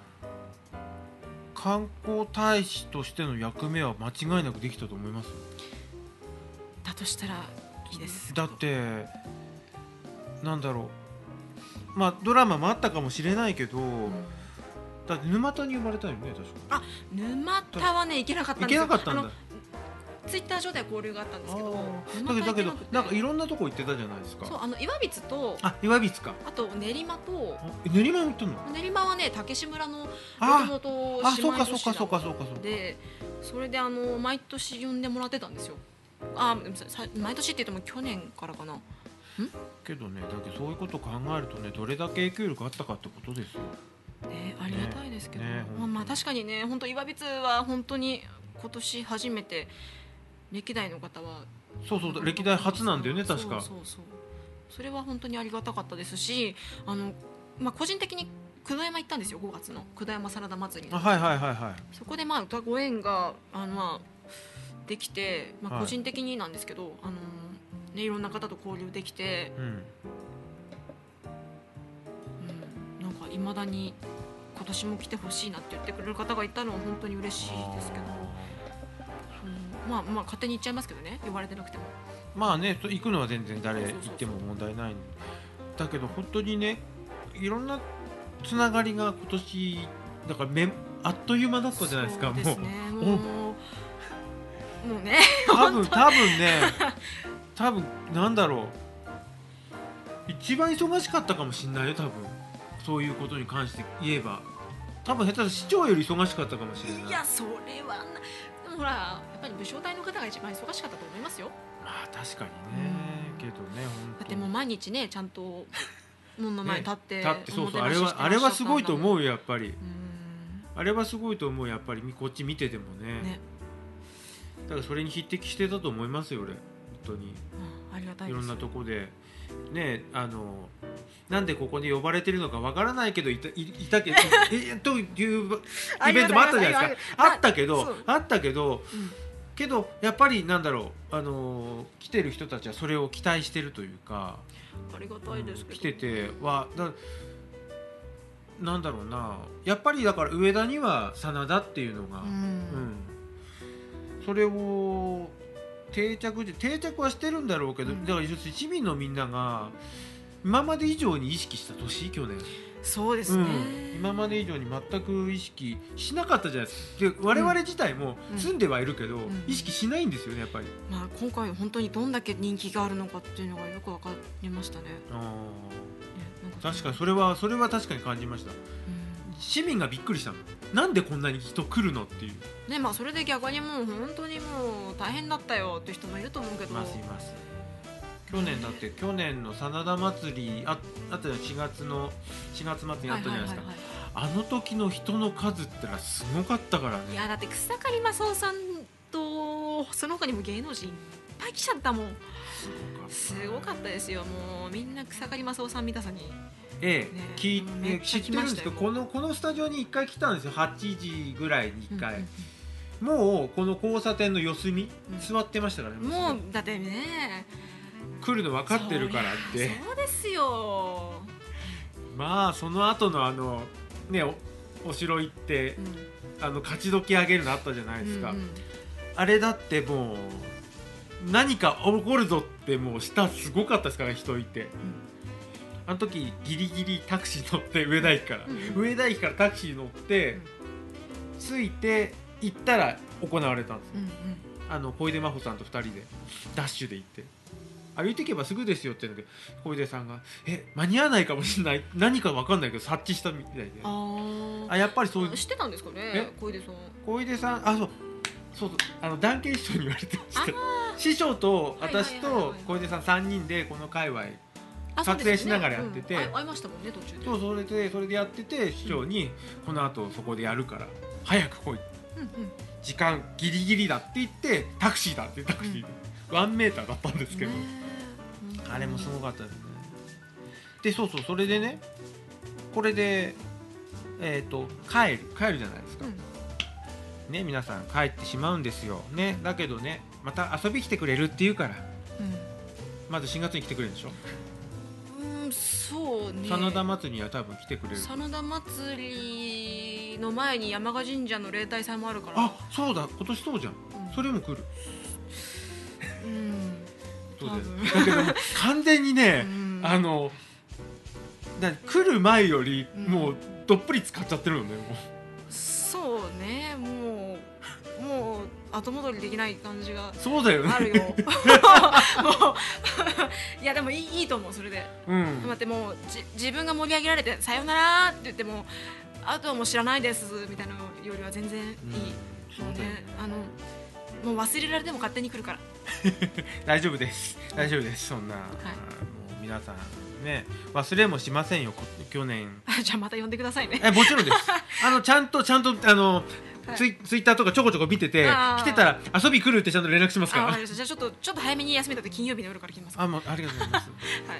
観光大使としての役目は間違いなくできたと思います。 だとしたらいいです。 だってなんだろう、まあドラマもあったかもしれないけど、うん、だって沼田に生まれたよね確か。 あ、沼田はね行けなかったんですよ。 行けなかったんだ。 ツイッター上では交流があったんですけど、 だけどだけどなんかいろんなとこ行ってたじゃないですか。 そう、あの岩櫃とあ岩櫃か、 あと練馬と練馬も行ったの。 練馬はね竹志村のもともと姉妹都市だったで、それであの毎年呼んでもらってたんですよ。あ、毎年って言っても去年からかな。んけどね、だけどそういうことを考えるとね、どれだけ影響力あったかってことですよ。 ね、ありがたいですけど、ねね、まあ、まあ確かにね、本当岩櫃は本当に今年初めて歴代の方はそうそう歴代初なんだよね確か。 そうそうそう、それは本当にありがたかったですし、あのまあ、個人的に九度山行ったんですよ。ごがつの九度山サラダ祭りの、 はいはいはいはい。 そこでまあ歌ご縁があのまあできて、まあ、個人的になんですけど、はい、あのね、いろんな方と交流できて、うんうん、なんかいまだに今年も来てほしいなって言ってくれる方がいたのは本当に嬉しいですけど、うん、まあまあ勝手に言っちゃいますけどね、呼ばれてなくても。 まあね、行くのは全然誰行っても問題ないんだけど、本当にね、いろんなつながりが今年だからめあっという間だったじゃないですか。 そうですね、もうもうもうね、 多分多分ね多分なんだろう、一番忙しかったかもしれないよ、多分そういうことに関して言えば。多分下手すると市長より忙しかったかもしれない。 いや、それはな、でもほらやっぱり武将隊の方が一番忙しかったと思いますよ。 まあ確かにね、けどね、本当だってもう毎日ね、ちゃんと門の前に立って、ね、 立って、そうそう、あれはあれはすごいと思うよ、やっぱり。あれはすごいと思う、やっぱりこっち見てても ね, ねだからそれに匹敵してたと思いますよ、俺本当に、 うん、ありがたいです。 いろんなとこでね、あのなんでここに呼ばれてるのかわからないけどい た, い, いたけどえというイベントもあったじゃないですか。あったけどあったけど、うん、けどやっぱりなんだろう、あの来てる人たちはそれを期待してるというか、 ありがたいですけど、 来ててはだなんだろうな、やっぱりだから上田には真田っていうのが、うんうん、それを定着定着はしてるんだろうけど、うん、だから市民のみんなが今まで以上に意識した年、去年。 そうですね、 うん、今まで以上に全く意識しなかったじゃないですか。で我々自体も住んではいるけど、うん、意識しないんですよね、やっぱり。 まあ、今回本当にどんだけ人気があるのかっていうのがよく分かりましたね。あ、ね、 確かにそれはそれは確かに感じました、うん、市民がびっくりしたの、なんでこんなに人来るのっていう、 ね、まあ、それで逆にもう本当にもう大変だったよっていう人もいると思うけど、 いますいます。去年だって去年の真田祭り あ, あったしがつのしがつ末にあったじゃないですか、あの時の人の数ってのはすごかったからね。 いやだって草刈正雄さんとその他にも芸能人いっぱい来ちゃったもん。すごかったですよ。もうみんな草刈正雄さん見たさに、 ええ、ね、聞いて知ってるんですけど、このこのスタジオにいっかい来たんですよ、はちじぐらいにいっかい、うんうんうん、もうこの交差点の四隅、うん、座ってましたからね。 もうだってね来るの分かってるからって。 そうですよ。 まあその後のあのね お, お城行って、うん、あの勝ち時上げるのあったじゃないですか、うんうん、あれだってもう何か起こるぞってもう下すごかったですから、人いて、うん、あの時ギリギリタクシー乗って上田駅から、うん、上田駅からタクシー乗って、うん、着いて行ったら行われたんですよ、うんうん、あの小出真帆さんとふたりでダッシュで行って、歩いていけばすぐですよって言うんだけど、小出さんがえ間に合わないかもしれない、何か分かんないけど察知したみたいで、ああやっぱりそういう知ってたんですかね、小出さん。 小出さん、あそうそうそう、あの団慶師匠に言われてました。師匠と私と小出さんさんにんでこの界隈撮影しながらやってて、 ね、うん、会いましたもんね途中で。 そうそれでそれでやってて、師匠に、うん、この後そこでやるから早く来い、うんうん、時間ギリギリだって言ってタクシーだってタクシーで、うん、ワンメーターだったんですけど、あれもすごかったですね。でそうそう、それでね、これでえっ、ー、と帰る帰るじゃないですか、うん、ね、皆さん帰ってしまうんですよね。だけどね、また遊び来てくれるって言うから、うん、まずしがつに来てくれるでしょ。 うん、そうね。 真田祭りには多分来てくれる。 真田祭りの前に山鹿神社の例大祭もあるから。 あ、そうだ、今年そうじゃん、うん、それも来る。うん、そうだよ。だけども完全にね、うん、あのだ来る前よりもうどっぷり使っちゃってるのね、もう。 そうね、もうもう後戻りできない感じがそうだよね、 あるよ。もういやでもい い, いいと思う、それで、うん、待ってもうじ自分が盛り上げられてさよならって言ってもあとはもう知らないですみたいなのよりは全然いい、うん、そうね、あのもう忘れられても勝手に来るから大丈夫です大丈夫です、そんな、はい、もう皆さんね忘れもしませんよ、去年。 じゃあまた呼んでくださいね。 えもちろんです。あのちゃんとちゃんとあのツイ, ツイッターとかちょこちょこ見てて、来てたら遊び来るってちゃんと連絡しますから。 あ、じゃあちょっとちょっと早めに休みだって金曜日の夜から来ます。 あ、もうありがとうございます。はい。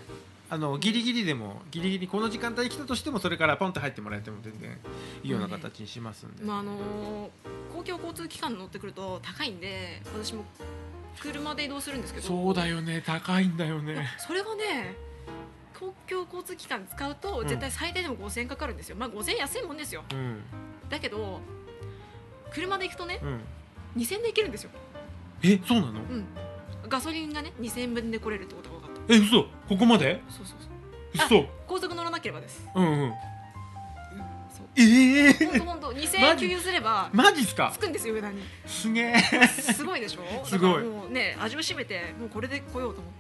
あのギリギリでもギリギリこの時間帯に来たとしてもそれからポンと入ってもらえても全然いいような形にしますんで、 まああのー、公共交通機関に乗ってくると高いんで私も車で移動するんですけど。 そうだよね、高いんだよね。 それがね公共交通機関使うと絶対最低でもごせんえんかかるんですよ、まあごせんえん安いもんですよ、 うん、 だけど車で行くとね、 うん、 にせんえんで行けるんですよ。 え、そうなの？うん、 ガソリンがねにせんえんぶんで来れるってことが分かった。 え、嘘、ここまで？ そうそうそう、 嘘、 高速乗らなければです。 うんうん、 そうええー、 ほんとほんとにせんえん給油すればマジっすか？ つくんですよ上田に。 すげえすごいでしょすごい。 もうね味を占めてもうこれで来ようと思って、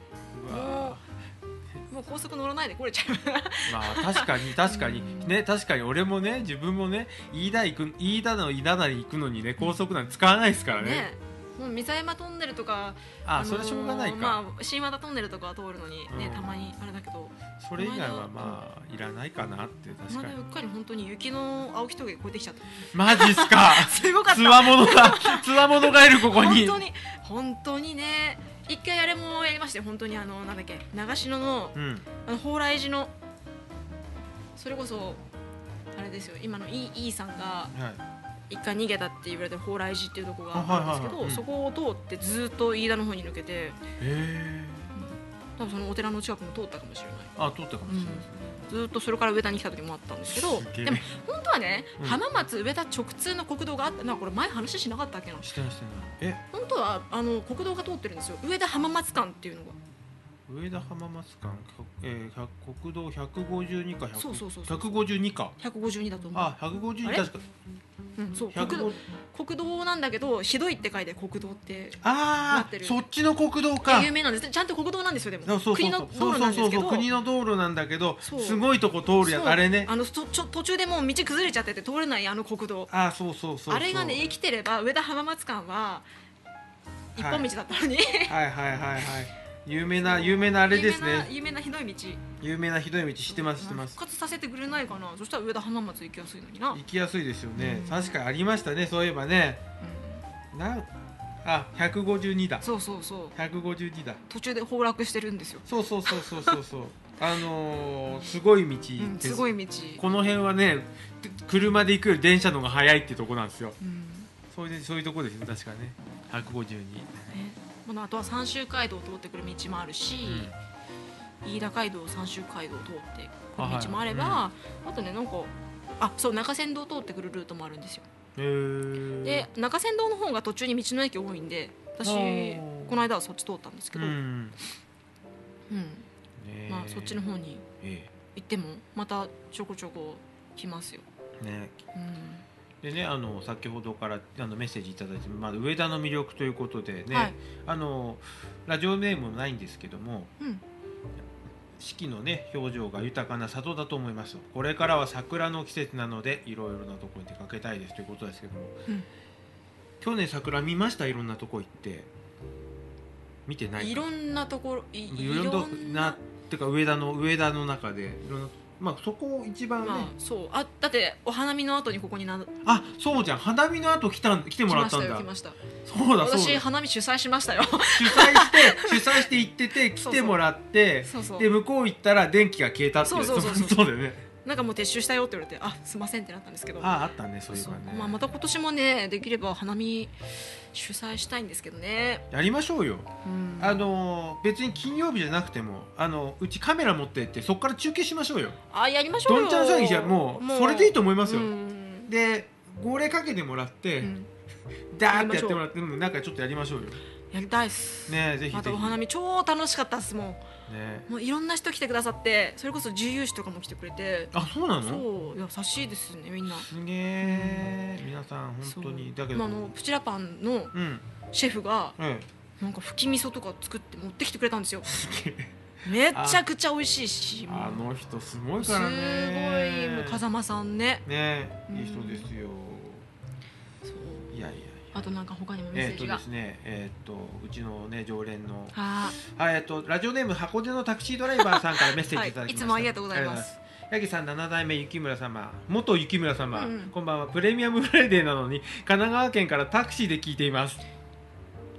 うわもうもう高速乗らないで来れちゃうまあ確かに確かにね、確かに俺もね自分もね飯田行く飯田の飯田なり行くのにね高速なんて使わないですからね。 ね、もう三沢山トンネルとかあ、あのー、それはしょうがないか。 まあ新和田トンネルとかは通るのにね、 うん、 たまにあれだけどそれ以外はまあいらないかなって確かに。 うっかり本当に雪の青木峠越えてきちゃった。 マジっすか？ すごかった。 つわものがつわものがいるここに。 本当に本当にね。一回あれもやりまして本当にあのなんだっけ長篠の、うん、あの蓬莱寺のそれこそあれですよ今のイーさんが一回逃げたって言われてる蓬莱寺っていうところがあるんですけど、はいはいはい、そこを通ってずっと飯田の方に抜けて、へえ、 多分そのお寺の近くも通ったかもしれない。 あ、通ったかもしれないですね、 うん、ずっとそれから上田に来た時もあったんですけど、でも本当はね、うん、浜松上田直通の国道があったな。これ前話しなかったっけな。 してないしてない。え、 本当はあの国道が通ってるんですよ。上田浜松間っていうのが。 上田浜松間、えー、国道ひゃくごじゅうにかそうそうそうそう、 ひゃくごじゅうにかひゃくごじゅうにだと思う。 あ、ひゃくごじゅうに確か、 うん、そう国道、国道なんだけどひどいって書いて国道ってなってる。ああ、そっちの国道か。 有名なんです。ちゃんと国道なんですよ。でもそうそうそう、 国の道路なんですけど、 国の道路なんだけどすごいとこ通るやつあれね。 あのとちょ途中でもう道崩れちゃってて通れないあの国道。 あ、そうそうそうそう、 あれがね生きてれば上田浜松間は一本道だったのに、 はい、はいはいはいはい、有名な有名なあれですね。 有名なひどい道。 有名なひどい道知ってます知ってます。 復活させてくれないかな。そしたら上田浜松行きやすいのにな。 行きやすいですよね。確かにありましたね。そういえばね。うん、なあ、ひゃくごじゅうにだ。 そうそうそう。 ひゃくごじゅうにだ。 途中で崩落してるんですよ。 そうそうそうそうそうそう。あのー、すごい道、 うん、すごい道。 この辺はね、車で行くより電車の方が早いっていうところなんですよ。うん、そういうそういうところですよ確かね。ひゃくごじゅうに。 ね、あとは三州街道を通ってくる道もあるし。うん、飯田街道三州街道を通ってくる道もあれば、あ、はい、うん、あとねなんかあそう中山道を通ってくるルートもあるんですよ。へー。で中山道の方が途中に道の駅多いんで私この間はそっち通ったんですけど、うん、うん、まあそっちの方に行ってもまたちょこちょこ来ますよ。ね、 うん、でね、あの先ほどからあのメッセージいただいて、まあ、上田の魅力ということでね、はい、あのラジオネームもないんですけども、うん、四季のね表情が豊かな里だと思います。これからは桜の季節なのでいろいろなところに出かけたいですということですけども、うん、去年桜見ました？いろんなとこ行って見てないか？ いろんなところ い, いろんなってか上田の上田の中でいろんな、まあそこ一番ね、まあ、 そうあだってお花見の後にここになあそうじゃん花見の後来た来てもらったんだ。 来ましたよ来ました。 そうだ私花見主催しましたよ主催して主催して行ってて来てもらってそうそうで向こう行ったら電気が消えたっていう。 そうそうそうそうそうだよね。 なんかもう撤収したよって言われてあすいませんってなったんですけど、 あああったねそういうのね。 まあ、また今年もねできれば花見主催したいんですけどね。 やりましょうよ、うん、あの別に金曜日じゃなくてもあのうちカメラ持ってってそこから中継しましょうよ。 あやりましょうよ。 どんちゃん詐欺じゃもうそれでいいと思いますよ、うん、で号令かけてもらって、うん、ダーってやってもらってなんかちょっとやりましょうよ。 やりたいっすね。ぜひぜひ。 またお花見超楽しかったっすもん、ね、もういろんな人来てくださってそれこそ獣医師とかも来てくれて。 あそうなの？ そう優しいですねみんな。 すげえ、うん、皆さん本当に。だけど、 まあ、あのプチラパンのシェフが、うん、なんか吹き味噌とか作って持ってきてくれたんですよ。めちゃくちゃ美味しいしあの人すごいからね。 すごいもう風間さんねねいい人ですよ、 うん、そういやいやあとなんか他にもメッセージがえーとですねえー、とうちのね常連のはあ、えー、とラジオネーム箱根のタクシードライバーさんからメッセージいただきました、はい、いつもありがとうございます。 八木さんなな代目雪村様元雪村様、うん、こんばんは。プレミアムフライデーなのに神奈川県からタクシーで聞いています。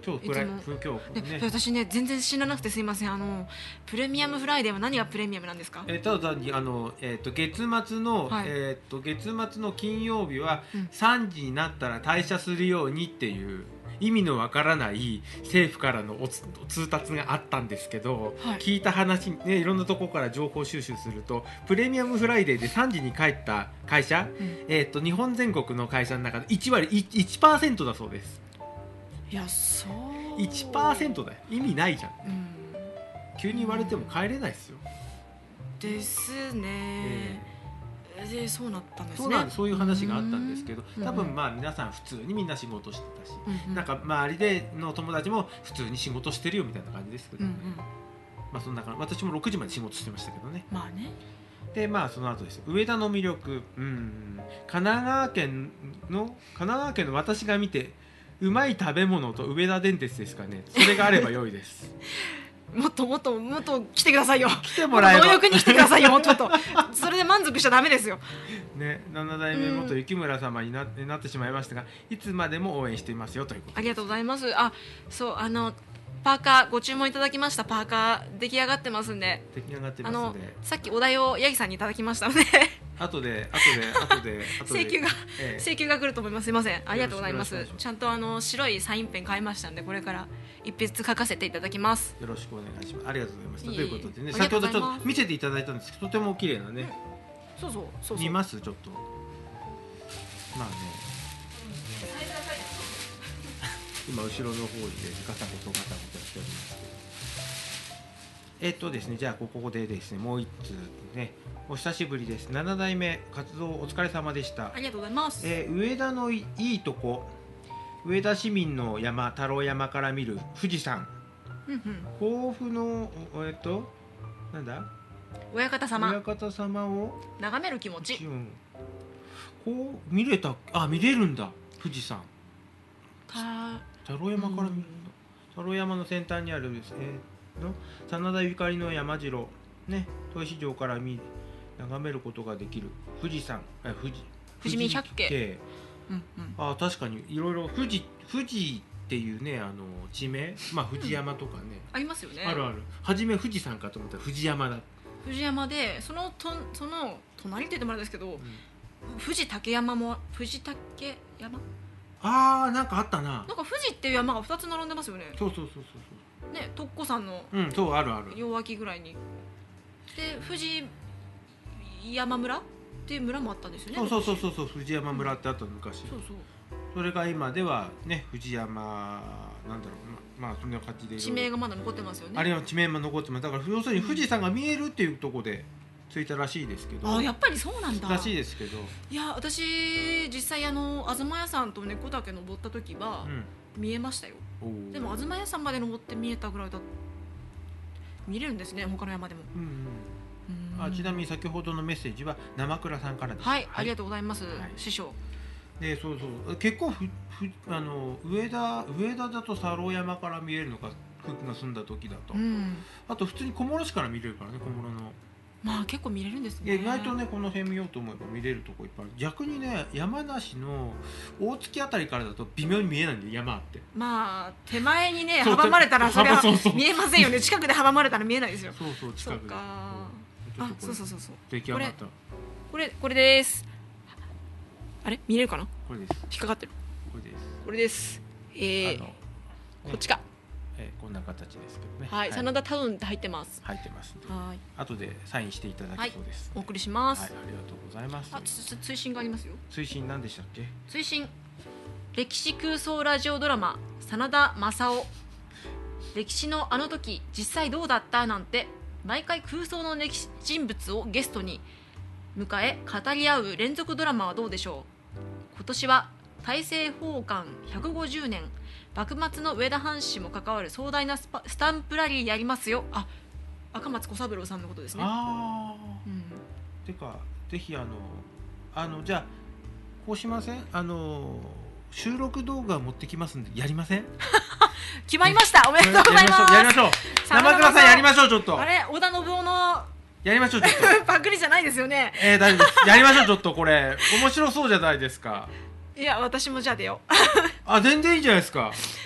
超プライ風況ね。 私ね全然知らなくてすいません。あのプレミアムフライデーは何がプレミアムなんですか？ えー、ただ単にあの、えー、と月末の、はい、えー、と月末の金曜日はさんじになったら退社するようにっていう意味のわからない政府からのおつ通達があったんですけど、はい、聞いた話、ね、いろんなところから情報収集するとプレミアムフライデーでさんじに帰った会社、うん、えー、と日本全国の会社の中でいち割 いちパーセント だそうです。 いやそういちパーセント だよ。意味ないじゃん、うん、急に言われても帰れないですよ。 ですね、えー、でそうなったんですね。 そうなんです。そういう話があったんですけど、多分まあ皆さん普通にみんな仕事してたし、うんうん、なんか周りでの友達も普通に仕事してるよみたいな感じですけど、うんうん、まあそんな感じ。私もろくじまで仕事してましたけどね。 まあね。 でまあその後です。上田の魅力、うん、神奈川県の神奈川県の私が見てうまい食べ物と上田電鉄ですかね。それがあれば良いです。 もっともっともっと来てくださいよ。 来てもらえば。 貪欲に来てくださいよ。もっともっと。それで満足しちゃダメですよ。 ね、七代目元雪村様に な, なってしまいましたが、いつまでも応援していますよということ。 ありがとうございます。あ、そうあのパーカーご注文いただきました。パーカー出来上がってますんで。 出来上がってますんで。 あのさっきお題をヤギさんにいただきましたので。 後で後で後で請求が、ええ、請求が来ると思います。すいません。ありがとうございます。ちゃんとあの白いサインペン買いましたんで、これから一筆書かせていただきます。 よろしくお願いします。ありがとうございました。ということでね、先ほどちょっと見せていただいたんですけど、とても綺麗なね、 うん、そうそうそうそう見ますちょっとまあね、今後ろの方にでガタゴトガタゴトしておりますけど、えっとですね、じゃあここでですね、もう一通ね、お久しぶりです。なな代目活動お疲れ様でした。 ありがとうございます。 えー、上田のいいとこ、上田市民の山、太郎山から見る富士山、うんうん、甲府のえっとなんだ親方様親方様を眺める気持ち、うん、 こう見れた、あ、見れるんだ富士山。太郎山から見るんだ、うん、太郎山の先端にある、えー、の真田ゆかりの山城ね、豊洲城から見眺めることができる富士山、え富士富士見百景、 うんうん、あ、確かにいろいろ富士富士っていうね、あの地名、まあ富士山とかね、 うん、ありますよね。 あるある。初め富士山かと思ったら富士山だ。 富士山でそのとその隣って言ってもらうんですけど、うん、富士竹山も富士竹山、 あーなんかあったな。 なんか富士っていう山がふたつ並んでますよね。 そうそうそうそうね、徳子さんの、 うん、そうあるある。 両脇ぐらいにで富士山村っていう村もあったんですよね。 そうそうそうそう、富士山村ってあったの昔、うん、そうそう。それが今ではね、富士山なんだろう、ま、まあそんな感じで地名がまだ残ってますよね。 あれは地名も残ってます。だから要するに富士山が見えるっていうところでついたらしいですけど、 あ、やっぱりそうなんだらしいですけど、 いや私実際あの東屋さんと猫岳登った時は、うん、見えましたよ。でも東屋さんまで登って見えたぐらいだ、見れるんですね、他の山でも。うんうん、 あ、ちなみに先ほどのメッセージは生倉さんからです。 はい、はい、ありがとうございます、はい、師匠。 で、そうそう、結構ふふあの上田上田だと佐郎山から見えるのか、空気が澄んだ時だと、うん、あと普通に小諸市から見れるからね、小諸の。 まあ結構見れるんですね。 意外とね、この辺見ようと思えば見れるとこいっぱいある。逆にね、山梨の大月あたりからだと微妙に見えないんで、山って。 まあ手前にね阻まれたらそれは見えませんよね。近くで阻まれたら見えないですよ。 そうそう、近くで。 そうか。あ、そうそうそうそう。 出来上がった。 これこれです。あれ見れるかな。 これです。 引っかかってる。 これです。 これです。えー、ね、こっちか。 えー、こんな形ですけどね。 はい、真田タウンって入ってます。 入ってます。 はい。 後でサインしていただきそうです。 はい、お送りします。 はい、ありがとうございます。 あ、つ追伸がありますよ。 追伸何でしたっけ？ 追伸。歴史空想ラジオドラマ真田正夫。歴史のあの時実際どうだったなんて毎回空想の歴史人物をゲストに迎え語り合う連続ドラマはどうでしょう。今年は大政奉還ひゃくごじゅうねん、幕末の上田藩士も関わる壮大なスパスタンプラリーやりますよ。あ、赤松小三郎さんのことですね。 ああ、うん、てかぜひあのあのじゃあこうしません？あの収録動画持ってきますんでやりません？ 決まりました。おめでとうございます。 やりましょう。生倉さんやりましょう。ちょっとあれ、織田信夫のやりましょう。ちょっとパクリじゃないですよね。 えー、大丈夫です。やりましょう。ちょっとこれ面白そうじゃないですか。 いや、私もじゃあ出よう。 あ、全然いいじゃないですか。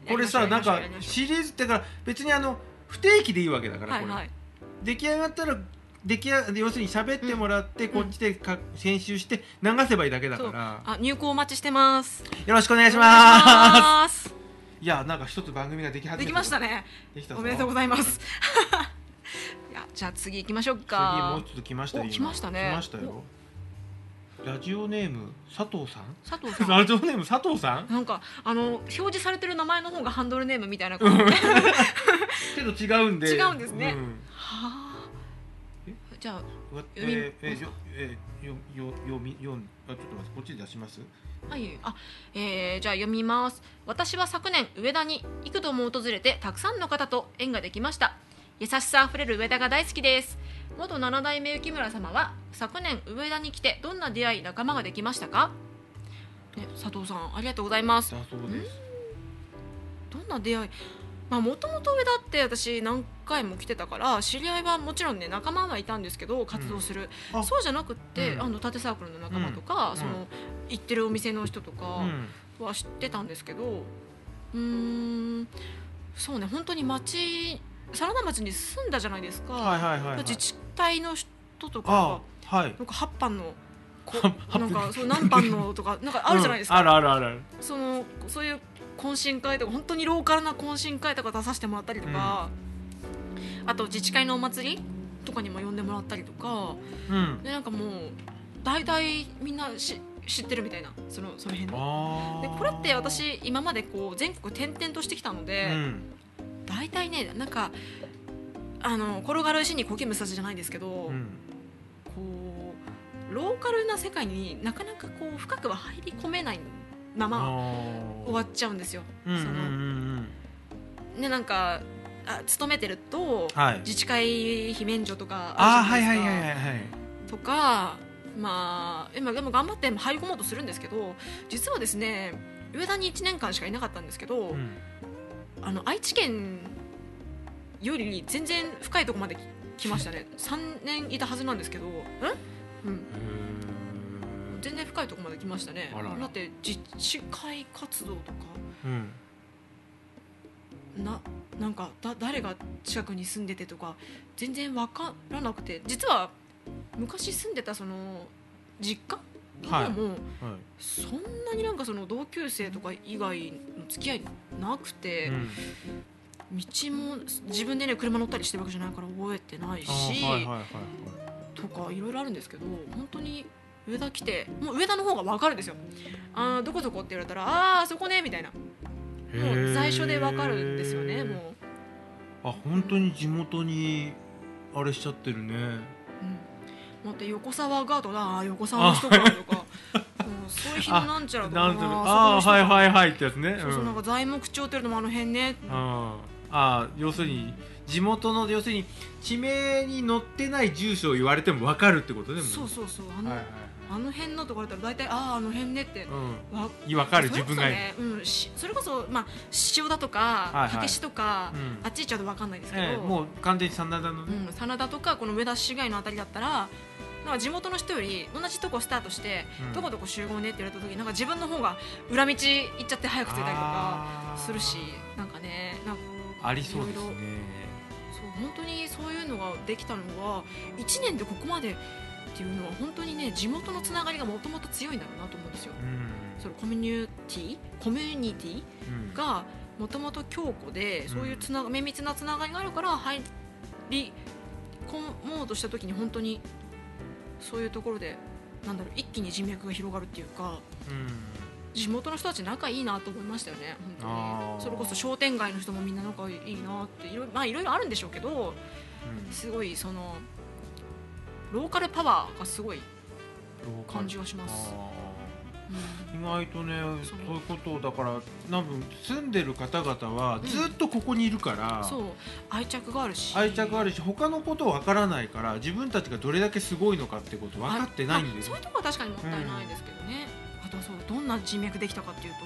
これさなんかシリーズってから別にあの不定期でいいわけだから、 はいはい、 これ出来上がったら出来上要するに喋ってもらって、うん、こっちでか編集して流せばいいだけだから、 あ入稿お待ちしてます。 よろしくお願いします。いやなんか一つ番組ができ始めた。 できましたね。できたぞ。おめでとうございますいやじゃあ次行きましょうか。 次もう一つ来ましたよ。 来ましたね。 来ましたよ。ラジオネーム佐藤さん。 佐藤さん。 ラジオネーム佐藤さん。 なんかあの表示されてる名前の方がハンドルネームみたいな感じ。 けど違うんで。 違うんですね。 うん、 はあ。じゃあ読みえー、えー、よえー、よよ読み読んあちょっと待ってこっちで出します。 はい、あ、えー、じゃあ読みます。私は昨年上田に幾度も訪れてたくさんの方と縁ができました。優しさあふれる上田が大好きです。元七代目幸村様は昨年上田に来てどんな出会い仲間ができましたか、ね、佐藤さんありがとうございます。 だそうです。 どんな出会い、まあもともと上田って私何回も来てたから知り合いはもちろんね仲間はいたんですけど活動する、うん、そうじゃなくって、うん、あの縦サークルの仲間とか、うん、その行ってるお店の人とかは知ってたんですけど、うーんそうね本当に町サラダ町に住んだじゃないですか、 はいはいはいはい、 自治体の人とかが、はい、 なんかはっぱんのなんかそう何班のとかなんかあるじゃないですか、 うん、あるあるあるある。 そのそういう懇親会とか本当にローカルな懇親会とか出させてもらったりとか、うん、あと自治会のお祭りとかにも呼んでもらったりとか、うん、でなんかもう大体みんなし知ってるみたいなそのその辺で、でこれって私今までこう全国転々としてきたので、うん、大体ねなんかあの転がる石に苔むさずじゃないですけど、うん、こうローカルな世界になかなかこう深くは入り込めないまま終わっちゃうんですよ。そのねなんかあ勤めてると、はい、自治会費免除とかあるじゃないですかとかまあ今でも頑張って入り込もうとするんですけど実はですね上田にいちねんかんしかいなかったんですけど、うん、あの愛知県より全然深いところまで来ましたね。さんねんいたはずなんですけど、うん、全然深いところまで来ましたね。あららだって自治会活動とか、うん、な, なんかだ誰が近くに住んでてとか全然分からなくて、実は昔住んでたその実家の方も、はいはい、そんなになんかその同級生とか以外の付き合いなくて、うん道も自分でね車乗ったりしてるわけじゃないから覚えてないし、はいはいはいはい、とかいろいろあるんですけど本当に上田来てもう上田の方が分かるんですよ。あどこどこって言われたらああそこねみたいなもう最初で分かるんですよね。もうあ本当に地元にあれしちゃってるね。うん、 待って横沢ガードだ横沢の人かとかそういう日のなんちゃらとかああはいはいはいってやつね。 そうそうなんか材木町っていうのもあの辺ね。 ああ要するに地元の要するに地名に載ってない住所を言われても分かるってことね。 そうそうそうあの、はいはい、あの辺のとか言われたら大体あああの辺ねって、 うん、分かる自分が、 ねうん、それこそ、まあ、塩田とかはいはい、 武志とか、うん、あっち行っちゃうと分かんないですけど、えー、 もう完全に真田のね、 うん、真田とかこの上田市街のあたりだったらなんか地元の人より同じとこスタートして、うん、どこどこ集合ねって言われた時なんか自分の方が裏道行っちゃって早く着いたりとかするしなんかねなんかありそうですね。 そう本当にそういうのができたのはいちねんでここまでっていうのは本当にね地元のつながりがもともと強いんだろうなと思うんですよ。うん、そのコミュニティコミュニティがもともと強固で、うん、そういうつな綿密なつながりがあるから入り込もうとした時に本当にそういうところでなんだろう一気に人脈が広がるっていうか、うん、地元の人たち仲いいなと思いましたよね。本当にそれこそ商店街の人もみんな仲いいなっていろいろ、まあ、いろいろあるんでしょうけど、うん、すごいそのローカルパワーがすごい感じがします。 うん、意外とねそういうことだから多分住んでる方々はずっとここにいるから、うん、 そう愛着があるし愛着があるし他のことわからないから自分たちがどれだけすごいのかってこと分かってないんですよ。 そういうところは確かにもったいないですけどね、うん、あとはそうどんな人脈できたかっていうと、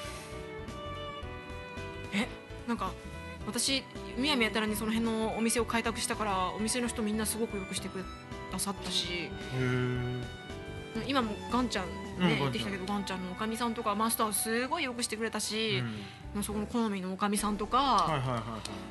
うん、えなんか私むやみやたらにその辺のお店を開拓したからお店の人みんなすごくよくしてくださったし、へ今もガンちゃんね、 うん言ってきたけど、ガンちゃんのおかみさんとかマスターすごいよくしてくれたし、うん、そこの好みのおかみさんとか、はいはいはいはい、もう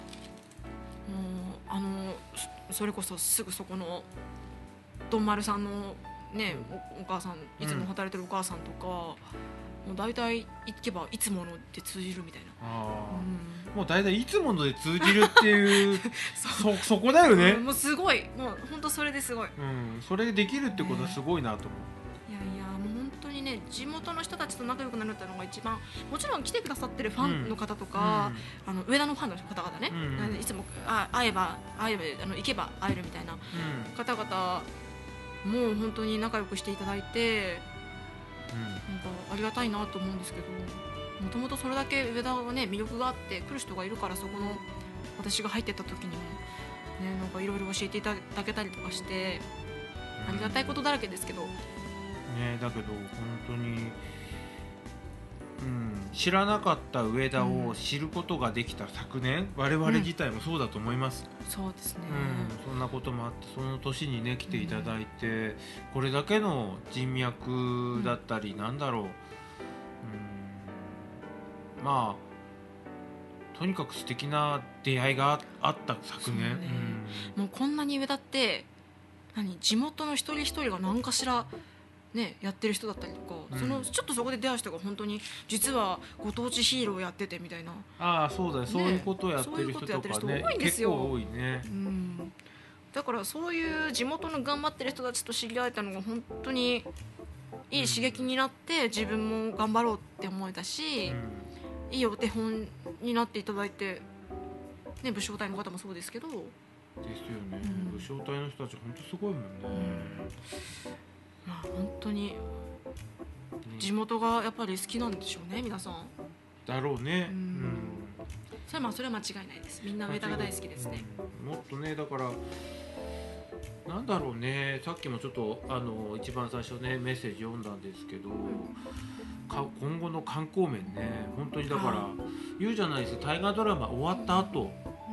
あのそれこそすぐそこのどんまるさんのね、お, お母さんいつも働いてるお母さんとか、うん、もう大体行けばいつもので通じるみたいな。あ、 うん、もう大体いつもので通じるっていうそ, そこだよね、 うん、もうすごい、もう本当それですごい、 うん、それできるってことはすごいなと思う、 ね、いやいやもう本当にね、地元の人たちと仲良くなるっていうのが一番、もちろん来てくださってるファンの方とか、うん、あの上田のファンの方々ね、うん、いつもあ会えば会えばあの行けば会えるみたいな方々、うん、もう本当に仲良くしていただいて、うん、なんかありがたいなと思うんですけど、もともとそれだけ上田はね魅力があって来る人がいるから、そこの私が入ってった時にもね、なんかいろいろ教えていただけたりとかしてありがたいことだらけですけど、うん、 ね、だけど本当に、うん、知らなかった上田を知ることができた昨年、うん、我々自体もそうだと思います、 うん、そうですね、 うん、そんなこともあって、その年にね来ていただいて、うん、これだけの人脈だったり、うん、なんだろう、うん、まあとにかく素敵な出会いがあった昨年、ね、 うん、もうこんなに上田って何地元の一人一人が何かしらね、やってる人だったりとか、うん、そのちょっとそこで出会う人が本当に実はご当地ヒーローやっててみたいな、 ああそうだね、そういうことをやってる人とかね、 多いんですよ、 結構多いね、 うん、だからそういう地元の頑張ってる人たちと知り合えたのが本当にいい刺激になって、自分も頑張ろうって思えたし、うん、いいお手本になっていただいて、ね、武将隊の方もそうですけどですよね、うん、武将隊の人たち本当すごいもんね、うん、 まあ本当に地元がやっぱり好きなんでしょうね、皆さんだろうね、うん、うん、 それはまあそれは間違いないです。みんな上田が大好きですね、 うん、もっとね、だからなんだろうね、さっきもちょっとあの一番最初ねメッセージ読んだんですけど、うん、か今後の観光面ね、本当にだから言うじゃないですか、大河ドラマ終わった後、うん、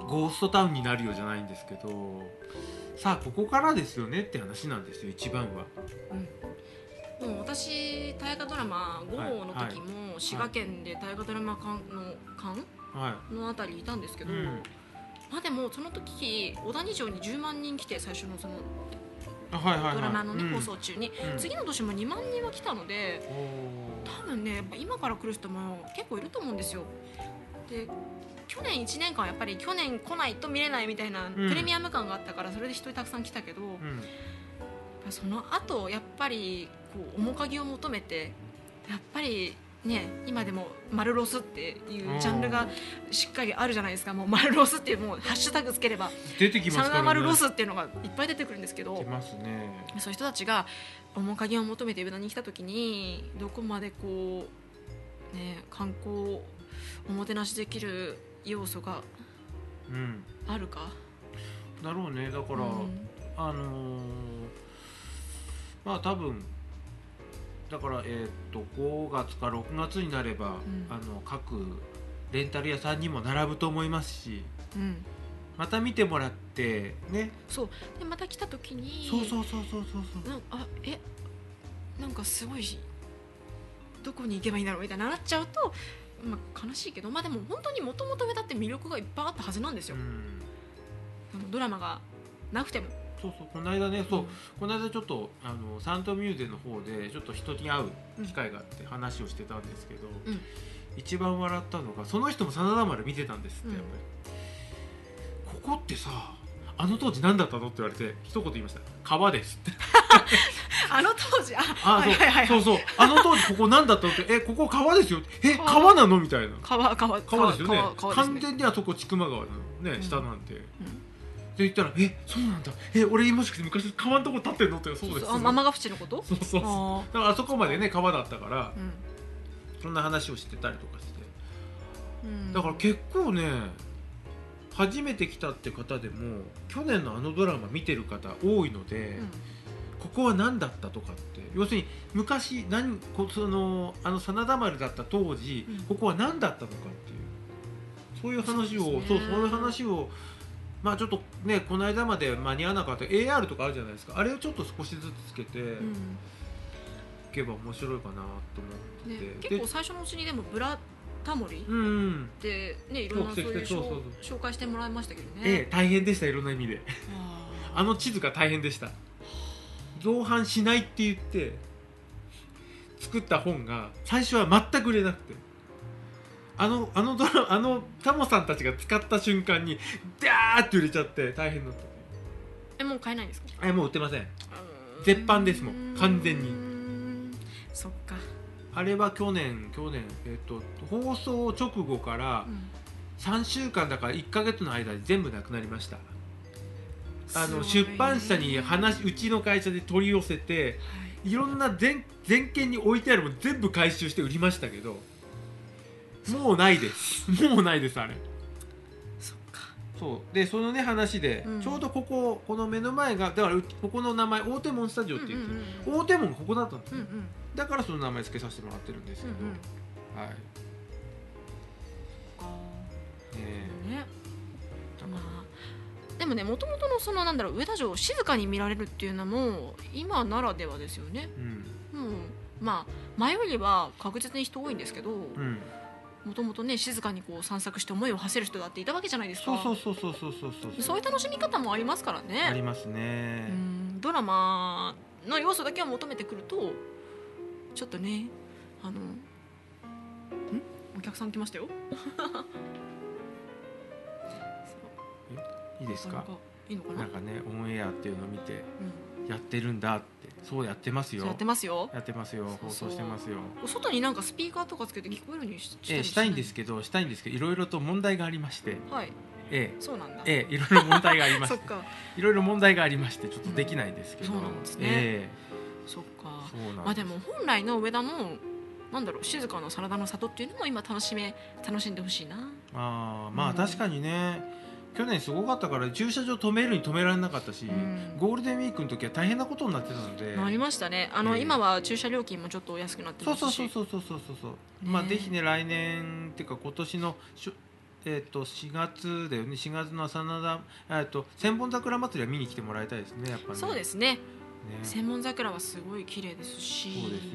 ゴーストタウンになるようじゃないんですけど、さあここからですよねって話なんですよ、一番は、 うん、もう私大河ドラマご号の時も滋賀県で大河ドラマ館の館のあたりにいたんですけど、うん、まあでもその時小谷城にじゅうまんにん来て、最初のそのドラマのね、うん、放送中に、うん、次の年もにまんにんは来たので、多分ねやっぱ今から来る人も結構いると思うんですよ。で去年いちねんかんやっぱり去年来ないと見れないみたいなプレミアム感があったから、それで人たくさん来たけど、うん、その後やっぱりこう面影を求めて、やっぱりね今でもマルロスっていうジャンルがしっかりあるじゃないですか。もうマルロスっていうもうハッシュタグつければ出てきますからね、 サウナマルロスっていうのがいっぱい出てくるんですけど、 出ますね、 そういう人たちが面影を求めて上田に来た時にどこまでこうね観光をおもてなしできる要素があるか、 うん、だろうね。だから、うん、あのー、まあ多分だからえっとごがつかろくがつになれば、うん、あの各レンタル屋さんにも並ぶと思いますし、うん、また見てもらってね。 そうでまた来た時にそうそうそうそうそうそうなあえなんかすごいどこに行けばいいんだろうみたいになっちゃうと、まあ、悲しいけど、まあでも本当にもともと上田って魅力がいっぱいあったはずなんですよ、うん、あのドラマがなくても。 そうそうこの間ね、そう、うん、この間ちょっとあのサントミューゼの方でちょっと人に会う機会があって話をしてたんですけど、うん、一番笑ったのがその人も真田丸見てたんですって、うん、やっぱりここってさあの当時何だったのって言われて一言言いました。川ですってあの当時ああ、はいはいはい、そうそうそうあの当時ここ何だったのってえここ川ですよえ川なのみたいな川川川ですよね。 川川完全にはそこ千曲川のね、うん、下なんて、うんって言ったらえそうなんだえ俺今しか昔川のとこ立ってんのってそうです。 あ天ヶ淵のこと？ そうそうそうあだからあそこまでね川だったから、うん、そんな話をしてたりとかして、うん、だから結構ね初めて来たって方でも去年のあのドラマ見てる方多いので、うん、ここは何だったとかって要するに昔何こそのあの真田丸だった当時、うん、ここは何だったのかっていうそういう話をそう、ね、そうそういう話をまあちょっとねこの間まで間に合わなかった エーアール とかあるじゃないですか、あれをちょっと少しずつつけていけば面白いかなと思って、 ね、結構最初のうちにでもブラタモリうん、 で、ね、いろんなそういう紹介してもらいましたけどね、 ええ、大変でした、いろんな意味であの地図が大変でした。造反しないって言って作った本が最初は全く売れなくて、あのあのドラあのタモさんたちが使った瞬間にダーって売れちゃって大変だった。 え、もう買えないんですか？ え、もう売ってません。絶版ですもん、完全に。 そっか。 あれは去年去年、えっと、放送直後からさんしゅうかんだからいっかげつの間で全部なくなりました。あの出版社に話、うちの会社で取り寄せて、はい、いろんな全全県に置いてあるもの全部回収して売りましたけど、もうないですもうないです。あれそっか。 そうで、そのね話で、うん、ちょうどこここの目の前がだから、ここの名前大手門スタジオって言って、うんうんうん、大手門がここだったんです、うんうん、だからその名前付けさせてもらってるんですけど、うんうん、はい。 あーね、まあでもね、もともとのそのなんだろう、上田城を静かに見られるっていうのも今ならではですよね。うん、うん、まあ前よりは確実に人多いんですけど、もともとね静かにこう散策して思いを馳せる人だっていたわけじゃないですか。 そうそうそうそうそうそうそう。 そういう楽しみ方もありますからね。 ありますね。 うん、ドラマの要素だけを求めてくるとちょっとね、あの、ん？お客さん来ましたよ。 いいですか？ いいのかな？ なんかね、オンエアっていうのを見て、うん、やってるんだって、そうやってますよ。 やってますよ。 やってますよ。放送してますよ。 外になんかスピーカーとかつけて聞こえるようにしたりしない？ えー、したいんですけど、したいんですけど、いろいろと問題がありまして。 はい。 ええ、 そうなんだ。 ええ、いろいろ問題がありまして。 そっか。 いろいろ問題がありまして、ちょっとできないんですけど。 うん、そうなんですね。えー、そっか。そうなんです。まあでも本来の上田のなんだろう、静かな真田の里っていうのも今楽しめ楽しんでほしいな。 ああ、まあ確かにね。去年すごかったから駐車場止めるに止められなかったし、うん、ゴールデンウィークの時は大変なことになってたので。 ありましたね。あの、えー、今は駐車料金もちょっとお安くなってますし。 そうそうそうそうそうそうそう、ね、まあぜひね、来年っていうか今年のしょえー、としがつだよね。しがつの真田、えー、と千本桜祭りは見に来てもらいたいですね、やっぱり、ね、 そうですね。ね、千本桜はすごい綺麗ですし。 そうですよね。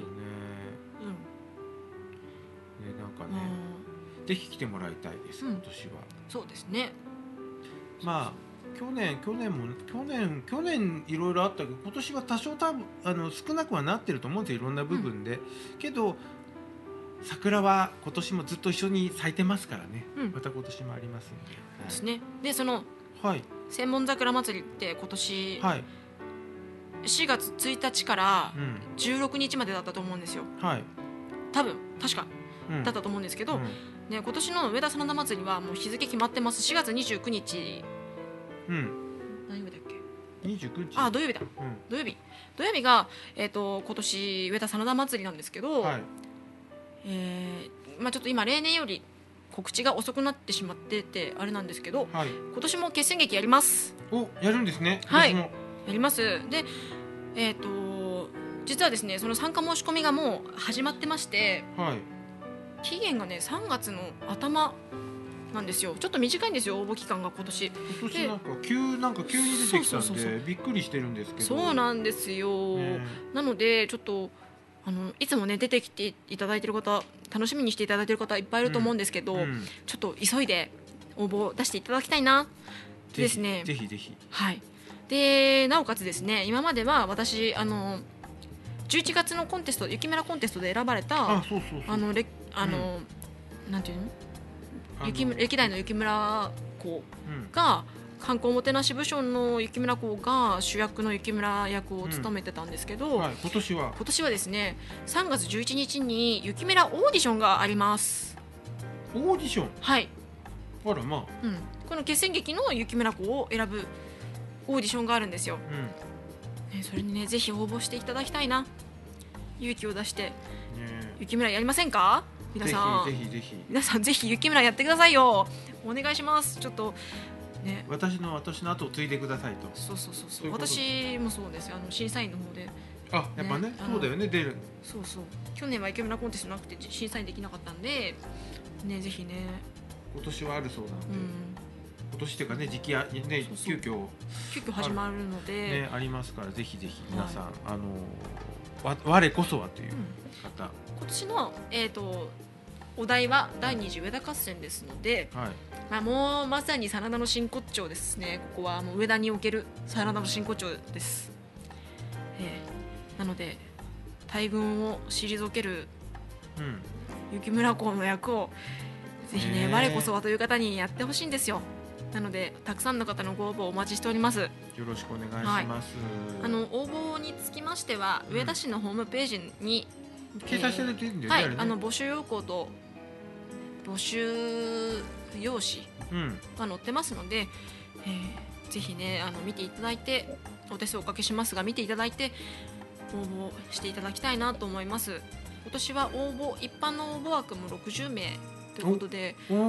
うん。ね、なんかね、うん、ぜひ来てもらいたいです、今年は、うん、 そうですね。 まあ去年去年も去年去年いろいろあったけど、今年は多少多分あの少なくはなってると思うんですよ、いろんな部分で、うん、けど桜は今年もずっと一緒に咲いてますからね、うん、また今年もありますんで、 はい、ですね。でその、はい、千本桜祭りって今年、はい、しがつついたちからじゅうろくにちまでだったと思うんですよ、はい、多分確か、うん、だったと思うんですけど、うん、ね、今年の上田真田祭りはもう日付決まってます。しがつにじゅうくにち、うん、何曜日だっけ？ にじゅうくにち、 あ、土曜日だ、うん、土曜日土曜日が、えー、と今年上田真田祭りなんですけど、はい、えーまあ、ちょっと今例年より告知が遅くなってしまっててあれなんですけど、はい、今年も決戦劇やります。 お、やるんですね。 はい、やります。で、えー、と実はですね、その参加申し込みがもう始まってまして、はい、期限がねさんがつの頭なんですよ。ちょっと短いんですよ、応募期間が今年。 今年なんか急なんか急に出てきたんで、そうそうそうそう、びっくりしてるんですけど。 そうなんですよ、ね、なのでちょっとあのいつもね出てきていただいてる方、楽しみにしていただいてる方いっぱいいると思うんですけど、うんうん、ちょっと急いで応募出していただきたいなですね。 ぜひぜひ、 はい。でなおかつですね、今までは私あのじゅういちがつのコンテスト、雪村コンテストで選ばれた、 あ、そうそうそう、 あのレあの、うん、なんていうの、雪歴代の雪村校が、うん、観光おもてなし部署の雪村校が主役の雪村役を務めてたんですけど、うん、はい、 今年は今年はですね、さんがつじゅういちにちに雪村オーディションがあります。 オーディション、 はい、 あら、まあ、 うん、この決戦劇の雪村校を選ぶオーディションがあるんですよ、うん、ね、それにねぜひ応募していただきたいな。勇気を出して、ね、雪村やりませんか？皆さんぜひぜひぜひ皆さんぜひ雪村やってくださいよ。お願いします。ちょっとね、 私の私の後を継いでくださいと。 そうそうそうそう、私もそうですよ、あの審査員の方で。 あ、やっぱね、そうだよね、出る。 そうそう、去年は雪村コンテストなくて審査員できなかったんでね、ぜひね、 今年はあるそうなんで、うん、 今年っていうかね時期やねそうそう急遽急遽始まるので、 ねありますからぜひぜひ皆さん、はい、あのわ我こそはという方、うん、 今年のえっ、ー、とお題はだいに次上田合戦ですので、はい、まあ、もうまさに真田の真骨頂ですね。ここはもう上田における真田の真骨頂です、えー、なので大軍を退ける、うん、雪村公の役をぜひね、我こそはという方にやってほしいんですよ。なのでたくさんの方のご応募お待ちしております。よろしくお願いします、 はい、あの応募につきましては、うん、上田市のホームページに掲載してるっていいんだよね、 はい、あの募集要項と募集用紙が載ってますので、うん、えー、ぜひねあの見ていただいて、お手数おかけしますが見ていただいて応募していただきたいなと思います。今年は応募一般の応募枠もろくじゅうめいということで、うん、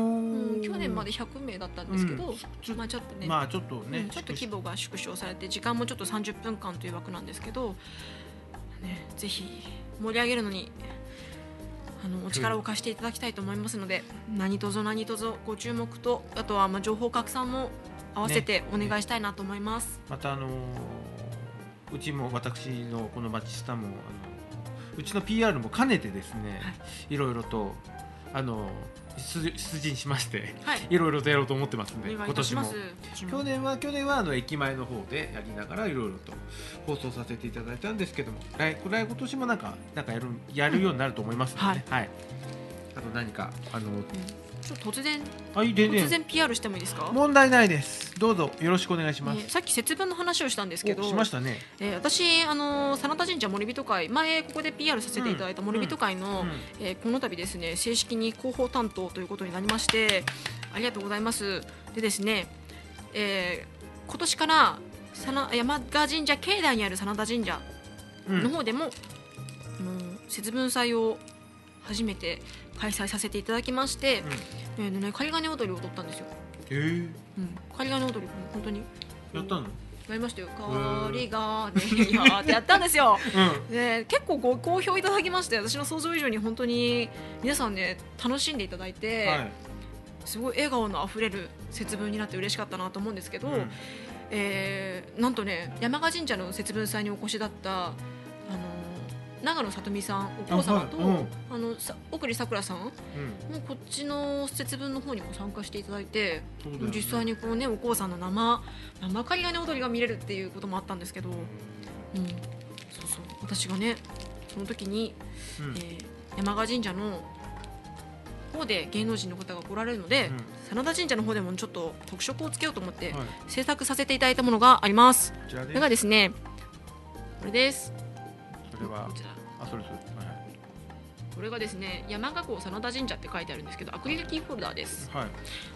去年までひゃくめいだったんですけど、うん、ちょまあちょっとね、 まあちょっとね、 うん、ちょっと規模が縮小されて時間もちょっとさんじゅっぷんかんという枠なんですけど、ね、ぜひ盛り上げるのにあのお力を貸していただきたいと思いますので、うん、何卒何卒ご注目と、あとはまあ情報拡散も合わせてお願いしたいなと思います、 ね、またあのー、うちも私のこのバチスタもあのうちの ピーアール も兼ねてですね、はい、いろいろとあの出陣しまして、はい、いろいろとやろうと思ってますんで、今年も去年は去年はあの駅前の方でやりながらいろいろと放送させていただいたんですけども、来来今年もなんかなんかやるやるようになると思いますので、ね、うん、はい、はい、あと何かあの、うん、 ちょっと突然あいいで、ね、 突然 ピーアール してもいいですか？ 問題ないです。どうぞよろしくお願いします。 えー、さっき節分の話をしたんですけど、 しましたね。 えー、私あの真田神社森人会、前ここで ピーアール させていただいた森人会の、うん、えー、この度ですね正式に広報担当ということになりまして、ありがとうございます。でですね、えー、今年から山鹿神社境内にある真田神社の方でも、うん、あの節分祭を初めて開催させていただきまして、うん、えーね、仮金踊りを踊ったんですよ。 へー、 うん、仮金踊り本当にやったの？ やりましたよ。仮金やってやったんですよ、うん、で結構ご好評いただきまして、私の想像以上に本当に皆さんね楽しんでいただいて、はい、すごい笑顔のあふれる節分になって嬉しかったなと思うんですけど、うん、えー、なんとね山鹿神社の節分祭にお越しだったあの長野さとみさんお父様と あ、はい、うん、あの奥利さくらさん、うん、もうこっちの節分の方にも参加していただいて、ね、実際にこう、ね、お父さんの生生仮金踊りが見れるっていうこともあったんですけど、うん、そうそう、私がねその時に、うん、えー、山鹿神社の方で芸能人の方が来られるので、うん、真田神社の方でもちょっと特色をつけようと思って、はい、制作させていただいたものがあります。これがですねこれです。 それはこちら、あ、それそれ、はい、 これがですね山鹿港真田神社って書いてあるんですけどアクリルキーホルダーです、はい、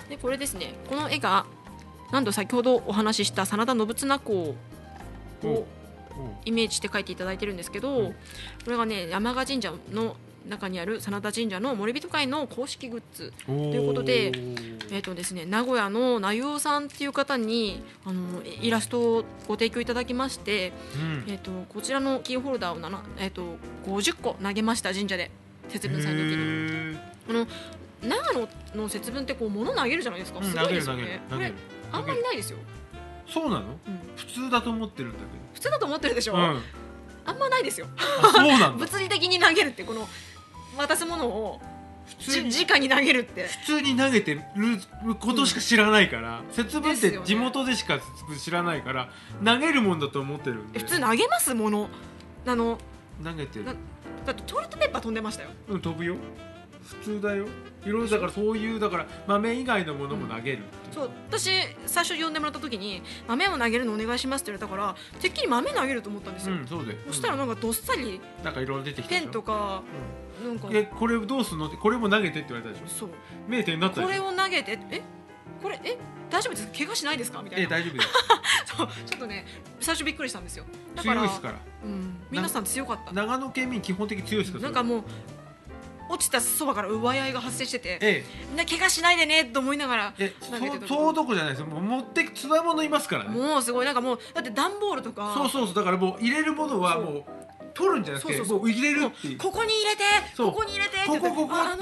でこれですね、この絵がなんと先ほどお話しした真田信綱公をイメージして書いていただいてるんですけど、これがね山鹿神社の中にある真田神社の森人会の公式グッズということで、えーとですね、名古屋のなゆおさんっていう方にあのイラストをご提供いただきまして、うん、えーとこちらのキーホルダーをなな、えーとごじゅっこ投げました。神社で節分祭の時にあの長野の節分ってこう物投げるじゃないですか、うん、すごいですよね。これあんまりないですよ。 そうなの、うん、普通だと思ってるんだけど。 普通だと思ってるでしょ、うん、あんまないですよ。 そうなんだ物理的に投げるってこの渡すものをじ直に投げるって普通に投げてることしか知らないから、うん、節分って地元でしか知らないから投げるもんだと思ってるんで。 普通投げますものあの投げてる。だってトイレットペーパー飛んでましたよ。 うん、飛ぶよ普通だよ。いろいろだからそういうだから豆以外のものも投げるって、 うん、そう私最初呼んでもらった時に豆を投げるのお願いしますって言われたからてっきり豆投げると思ったんですよ、 うん、そうで、 そしたらなんかどっさりなんかいろいろ出てきたペンとか、 うん、なんかえこれどうすんのってこれも投げてって言われたでしょ。 そう名店になったでしょ。 これを投げてえこれえ大丈夫です怪我しないですかみたいな。 え大丈夫ですそうちょっとね最初びっくりしたんですよ。だから強いですから、 うん、皆さん強かった。 長野県民基本的に強いですから。 なんかもう落ちたそばから奪い合いが発生してて、ええ、な怪我しないでねと思いながらえそそうどこじゃないですよ。もう持ってつわものいますからね。 もうすごいなんかもうだって段ボールとかそうそうそうだからもう入れるものはもう取るんじゃなくてもう入れるっていう。 ここに入れてここに入れてここここってあのあ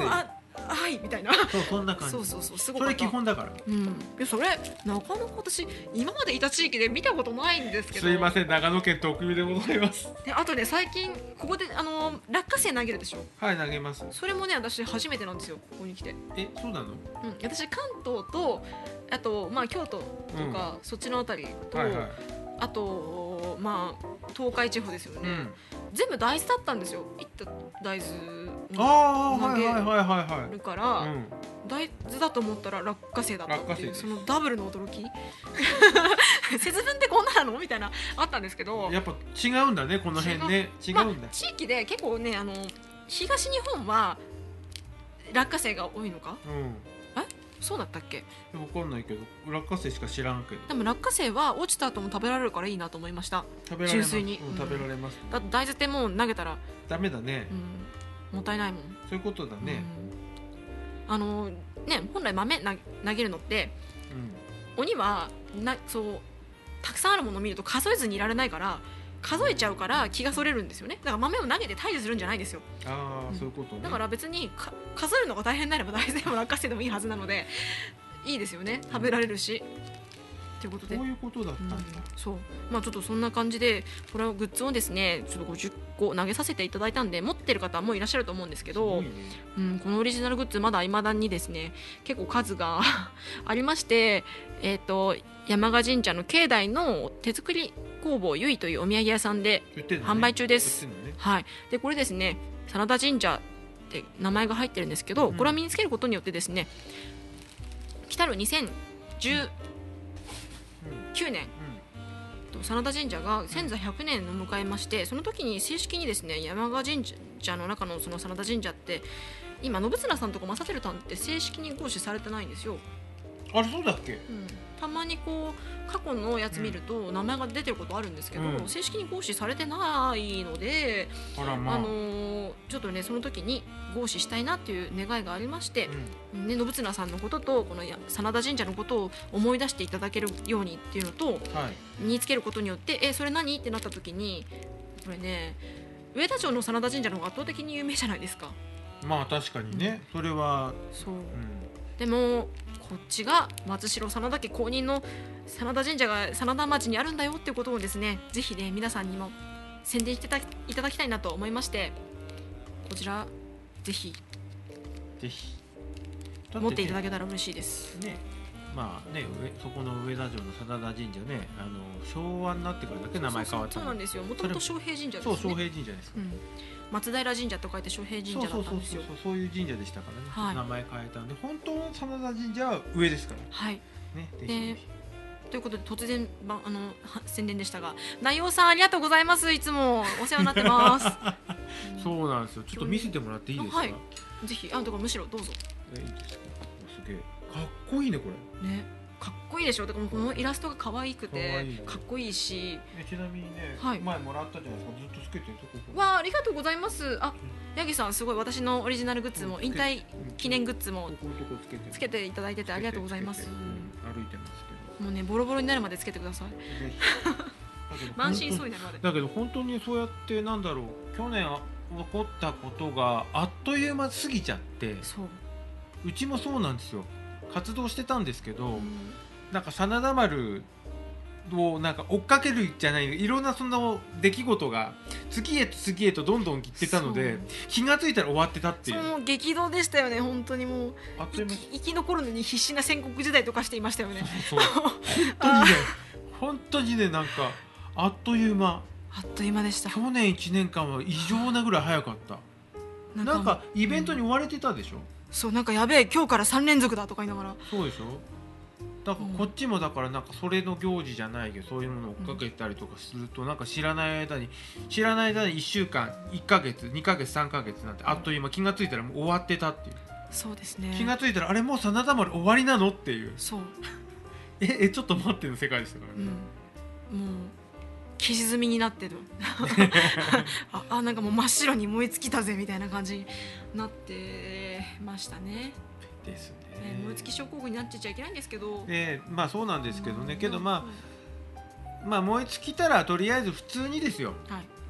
はいみたいな、 そうそんな感じ。 そうそうそう、すごそれかった。 基本だから。 うん、いやそれなかなか私今までいた地域で見たことないんですけど。 すいません、長野県特有でございます。 であとね、最近ここであの落花生投げるでしょ。 はい、投げます。 それもね、私初めてなんですよ、ここに来て。 え、そうなの？ うん、私関東とあとまあ京都とか、うん、そっちのあたりと、はいはい、あとまあ東海地方ですよね、うん、全部大豆だったんですよ。いった大豆を投げるから、大豆だと思ったら落花生だったっていう、そのダブルの驚き節分ってこんなのみたいなあったんですけど、 やっぱ違うんだね、この辺ね。違うんだ、まあ、地域で結構ね、あの東日本は落花生が多いのか、うん、えそうだったっけ。 分かんないけど、落花生しか知らんけど。 でも落花生は落ちた後も食べられるからいいなと思いました。 食べられます。純粋に、うん、食べられます、ね、 だ大豆ってもう投げたらダメだね、 うん、もったいないもん。 そういうことだね、 うん、あのね、本来豆な投げるのって、うん、鬼はなそうたくさんあるものを見ると数えずにいられないから数えちゃうから気がそれるんですよね。だから豆を投げて退治するんじゃないですよ。 あ、うん、そういうことね。 だから別にか数えるのが大変であれば大豆でも落花生でもいいはずなのでいいですよね、食べられるし、ということで。 そういうことだったんだ、うん、 そう、まあちょっとそんな感じでこれはグッズをですねちょっとごじゅっこ投げさせていただいたんで、持ってる方もいらっしゃると思うんですけど、ね、うん、このオリジナルグッズまだ未だにですね結構数がありまして、えーと山鹿神社の境内の手作り工房ゆいというお土産屋さんで販売中です、ねはい、でこれですね真田神社って名前が入ってるんですけど、うん、これを身につけることによってですね来たるにせんじゅうきゅうねん、うん、真田神社が先祖ひゃくねんを迎えまして、その時に正式にですね山鹿神社の中のその真田神社って今信綱さんとか正輝さんって正式に合祀されてないんですよ。 あれそうだっけ、うん、 たまにこう過去のやつ見ると名前が出てることあるんですけど、うん、正式に合祀されてないので、あら、まああのー、ちょっとねその時に合祀したいなっていう願いがありまして、うんね、信綱さんのこととこの真田神社のことを思い出していただけるようにっていうのと、はい、身につけることによってえそれ何ってなった時にこれね上田町の真田神社の方が圧倒的に有名じゃないですか。 まあ確かにね、うん、それはそう、うん、でもこっちが松代真田家公認の真田神社が真田町にあるんだよっていうことをですねぜひね皆さんにも宣伝していただきたいなと思いまして、こちらぜひぜひ持っていただけたら嬉しいですね。まあね、そこの上田城の真田神社ね、あの昭和になってからだけ名前変わった。 そうなんですよ。もともと昌平神社ですね。 そう、昌平神社ですか、うん、 松平神社と書いて昌平神社だったんですよ。 そうそうそうそう、そういう神社でしたからね、はい、名前変えたんで本当の真田神社は上ですから、 はいね、ぜひぜひということで突然あの宣伝でしたが、内尾さんありがとうございます。いつもお世話になってますそうなんですよ。ちょっと見せてもらっていいですか。はい、 ぜひ。あ、だからむしろどうぞ。 えいいですか。すげえかっこいいねこれね。かっこいいでしょ。だからこのイラストが可愛くてかっこいいし、 えちなみにね、はい、前もらったじゃないですか。ずっとつけてるとこわあ、ありがとうございます。あ、ヤギさんすごい私のオリジナルグッズも引退記念グッズもつけていただいててありがとうございます。 歩いてますけどもうねボロボロになるまでつけてください満身創痍になるまで。 だけど本当にそうやってなんだろう、去年起こったことがあっという間過ぎちゃって、 そううちもそうなんですよ。活動してたんですけど、うん、なんか真田丸をなんか追っかけるじゃない、いろんなそんな出来事が次へと次へとどんどん来てたので気がついたら終わってたっていう。 そう激動でしたよね本当に。もう生き残るのに必死な戦国時代とかしていましたよね。 そうそう本当にね本当にねなんかあっという間あっという間でした。 去年いちねんかんは異常なぐらい早かった。なんか、なんかイベントに追われてたでしょ、うん、 そうなんかやべえ今日からさん連続だとか言いながら。 そうでしょ。だからこっちもだからなんかそれの行事じゃないけどそういうものを追っかけたりとかするとなんか知らない間に知らない間にいっしゅうかんいっかげつにかげつさんかげつなんてあっという間気がついたらもう終わってたっていう。 そうですね。 気がついたらあれもう真田丸終わりなのっていう。 そうええちょっと待っての世界でしたからね、 うん、もう消し済みになってるああなんかもう真っ白に燃え尽きたぜみたいな感じになってましたね。 ですね。 燃え尽き症候群になっちゃいけないんですけど、 えー、まあそうなんですけどね、けどまあ、まあ燃え尽きたらとりあえず普通にですよ、 はい、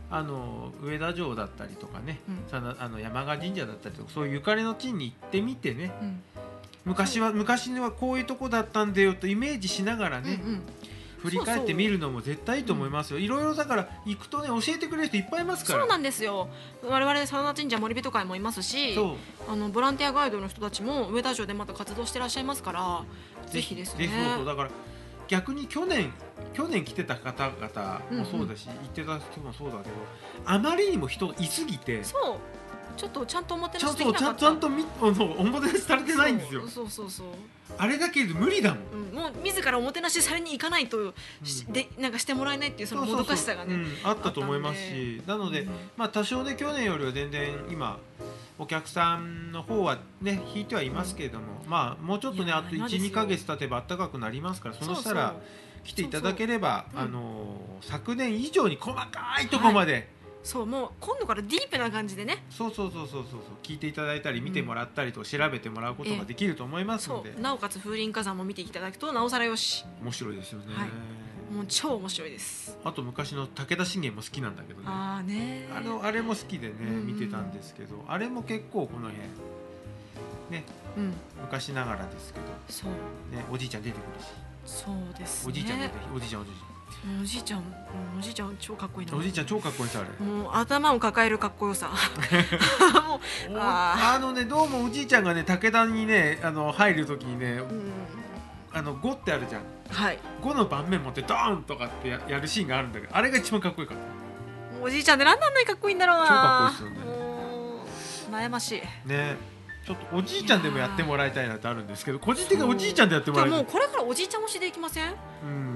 あの上田城だったりとかね、 うん、 さあの山鹿神社だったりとかそういうゆかりの地に行ってみてね、 うん、 昔は昔はこういうとこだったんだよとイメージしながらね、 うんうん、 振り返ってみるのも絶対いいと思いますよ。いろいろだから行くとね教えてくれる人いっぱいいますから。 そうなんですよ。我々真田神社森人会もいますし、あのボランティアガイドの人たちも上田城でまた活動してらっしゃいますから、ぜひですね。 ぜひそうそうだから逆に去年去年来てた方々もそうだし、うんうん、行ってた人もそうだけど、あまりにも人いすぎて、 そうちょっとちゃんとおもてなしできなかった。 ちゃんとみおもてなしされてないんですよ。 そうそうそうそう。 あれだけで無理だもん、 うん、もう自らおもてなしされに行かないと、うん、でなんかしてもらえないっていうそのもどかしさがね、 そうそうそう、うん、あったと思いますし、なので、うん、まあ多少で去年よりは全然今お客さんの方はね引いてはいますけれども、うん、まあもうちょっとねあと いち,に ヶ月経てば暖かくなりますから、そのしたら来ていただければ、そうそう、あのー、昨年以上に細かいところまで、はい、 そうもう今度からディープな感じでね、 そうそうそうそうそう聞いていただいたり見てもらったりと調べてもらうことができると思いますので、 ええ、なおかつ風林火山も見ていただくとなおさらよし。 面白いですよね、 はい、もう超面白いです。 あと昔の武田信玄も好きなんだけどね、 あーねあのあれも好きでね見てたんですけど、あれも結構この辺ね、うん、昔ながらですけど、 そう、 ね、おじいちゃん出てくるし、 そうですね、 おじいちゃん出ておじいちゃんおじいちゃんおじいちゃん、おじいちゃん超かっこいいな。 おじいちゃん超かっこいいさ、あれもう頭を抱えるかっこよさもうあのね、どうもおじいちゃんがね武田にねあの入るときにね、うん、あのごってあるじゃん、はい、ごの盤面持ってドーンとかって や, やるシーンがあるんだけど、あれが一番かっこいいから、 おじいちゃんって何なんないかっこいいんだろうな。 超かっこいいですよね。悩ましいね。ちょっとおじいちゃんでもやってもらいたいなってあるんですけど、個人的におじいちゃんでやってもらいたい。 もうこれからおじいちゃん推しでいきません？ うん、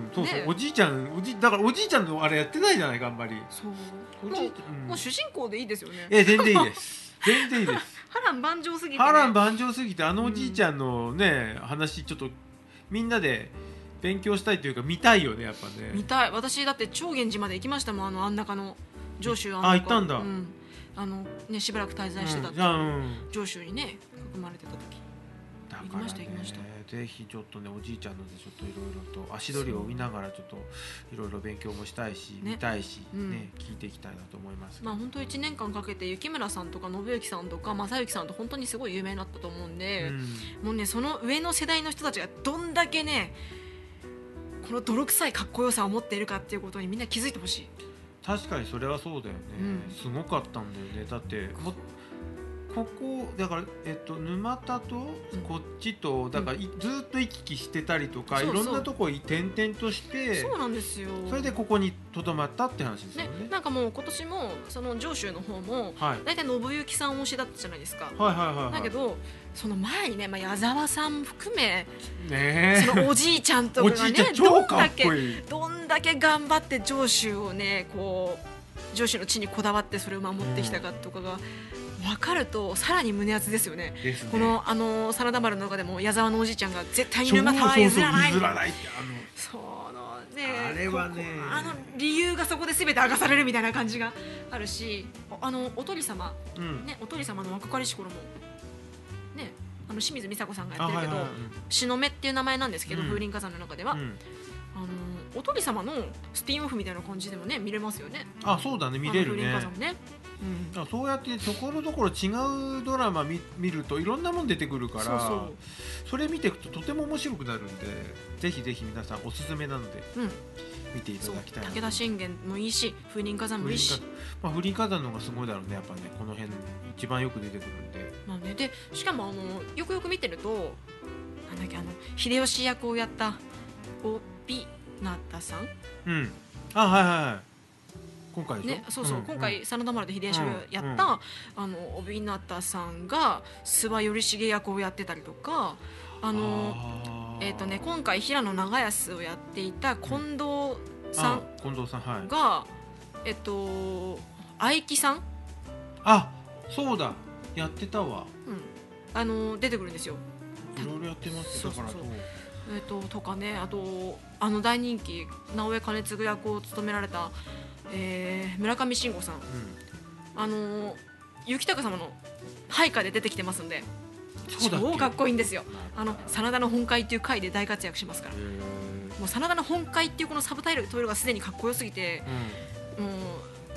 そうそう、ね、おじいちゃんおじだからおじいちゃんのあれやってないじゃないかあんまり。 そうおじいちゃん、うん、もう主人公でいいですよね。 え全然いいです全然いいです波乱万丈すぎて、ね、 波乱万丈すぎてあのおじいちゃんのね、うん、話ちょっとみんなで勉強したいというか見たいよね、やっぱね。 見たい。私だって長源寺まで行きましたもん、あのあん中の上州あん中。あ、行ったんだ、 うん、あのね、しばらく滞在してたって、うん、上州にね囲まれてた時だから、ね、行きました行きました。ぜひちょっとねおじいちゃんのでちょっといろいろと足取りを見ながらちょっといろいろ勉強もしたいし、ね、見たいし、うん、ね聞いていきたいなと思います。 まあ本当いちねんかんかけて雪村さんとか信之さんとか正幸さんと本当にすごい有名になったと思うんで、うん、もうねその上の世代の人たちがどんだけねこの泥臭いかっこよさを持っているかっていうことにみんな気づいてほしい。 確かにそれはそうだよね、うん、すごかったんだよね。だってもここだから、えっと、沼田とこっちと、うん、だからずっと行き来してたりとか、うん、いろんなとこ転々としてそうなんですよ。 それでここにとどまったって話ですよね。 ね、なんかもう今年もその上州の方も、はい、大体信行さん推しだったじゃないですか。 はいはいはいはい、 だけどその前にね、まあ、矢沢さん含め、 ね、 そのおじいちゃんとかがねどんだけどんだけ頑張って上州をねこう上州の地にこだわってそれを守ってきたかとかが、うん分かるとさらに胸熱ですよ ね, ねこのあの真田丸の中でも矢沢のおじいちゃんが絶対に沼田は譲らない、 そうそうそう譲らないってあのその、ね、 あれはねあの理由がそこで全て明かされるみたいな感じがあるし、あのおとり様、うんね、おとり様の若かりし頃も、ね、あの清水美佐子さんがやってるけど、はいはいはい、篠目っていう名前なんですけど、うん、風林火山の中では、うん、あのおとり様のスピンオフみたいな感じでもね見れますよね。 あ、そうだね、見れるね。 風林火山ね、 うん、そうやってところどころ違うドラマ 見, 見るといろんなもん出てくるから、そうそうそれ見ていくととても面白くなるんで、ぜひぜひ皆さんおすすめなので、うん、見ていただきたいな。 武田信玄もいいし風林火山もいいし、 まあ、風林火山の方がすごいだろうね、やっぱねこの辺一番よく出てくるんで、 まあね、でしかもあのよくよく見てるとなんだっけ、あの秀吉役をやったおびなたさん、 うん、あ、はいはいはい、今回ね、そうそう、うん、今回真田丸で秀吉をやった、うんうん、あの帯名さんが諏訪頼重役をやってたりとか、あのあえっ、ー、とね今回平野長安をやっていた近藤さんが、 うん、近藤さん、はい、 えっと愛木さん、 あ、そうだ、やってたわ、 うん、あの出てくるんですよ。 いろいろやってますよ。だからそうえー、ととかね、あとあの大人気直江兼続役を務められたえー、村上信五さん、うん、あのー、雪高様の配下で出てきてますんで、超かっこいいんですよ。あの真田の本会っていう回で大活躍しますから、もう真田の本会っていうこのサブタイトルがすでにかっこよすぎて、うん、もう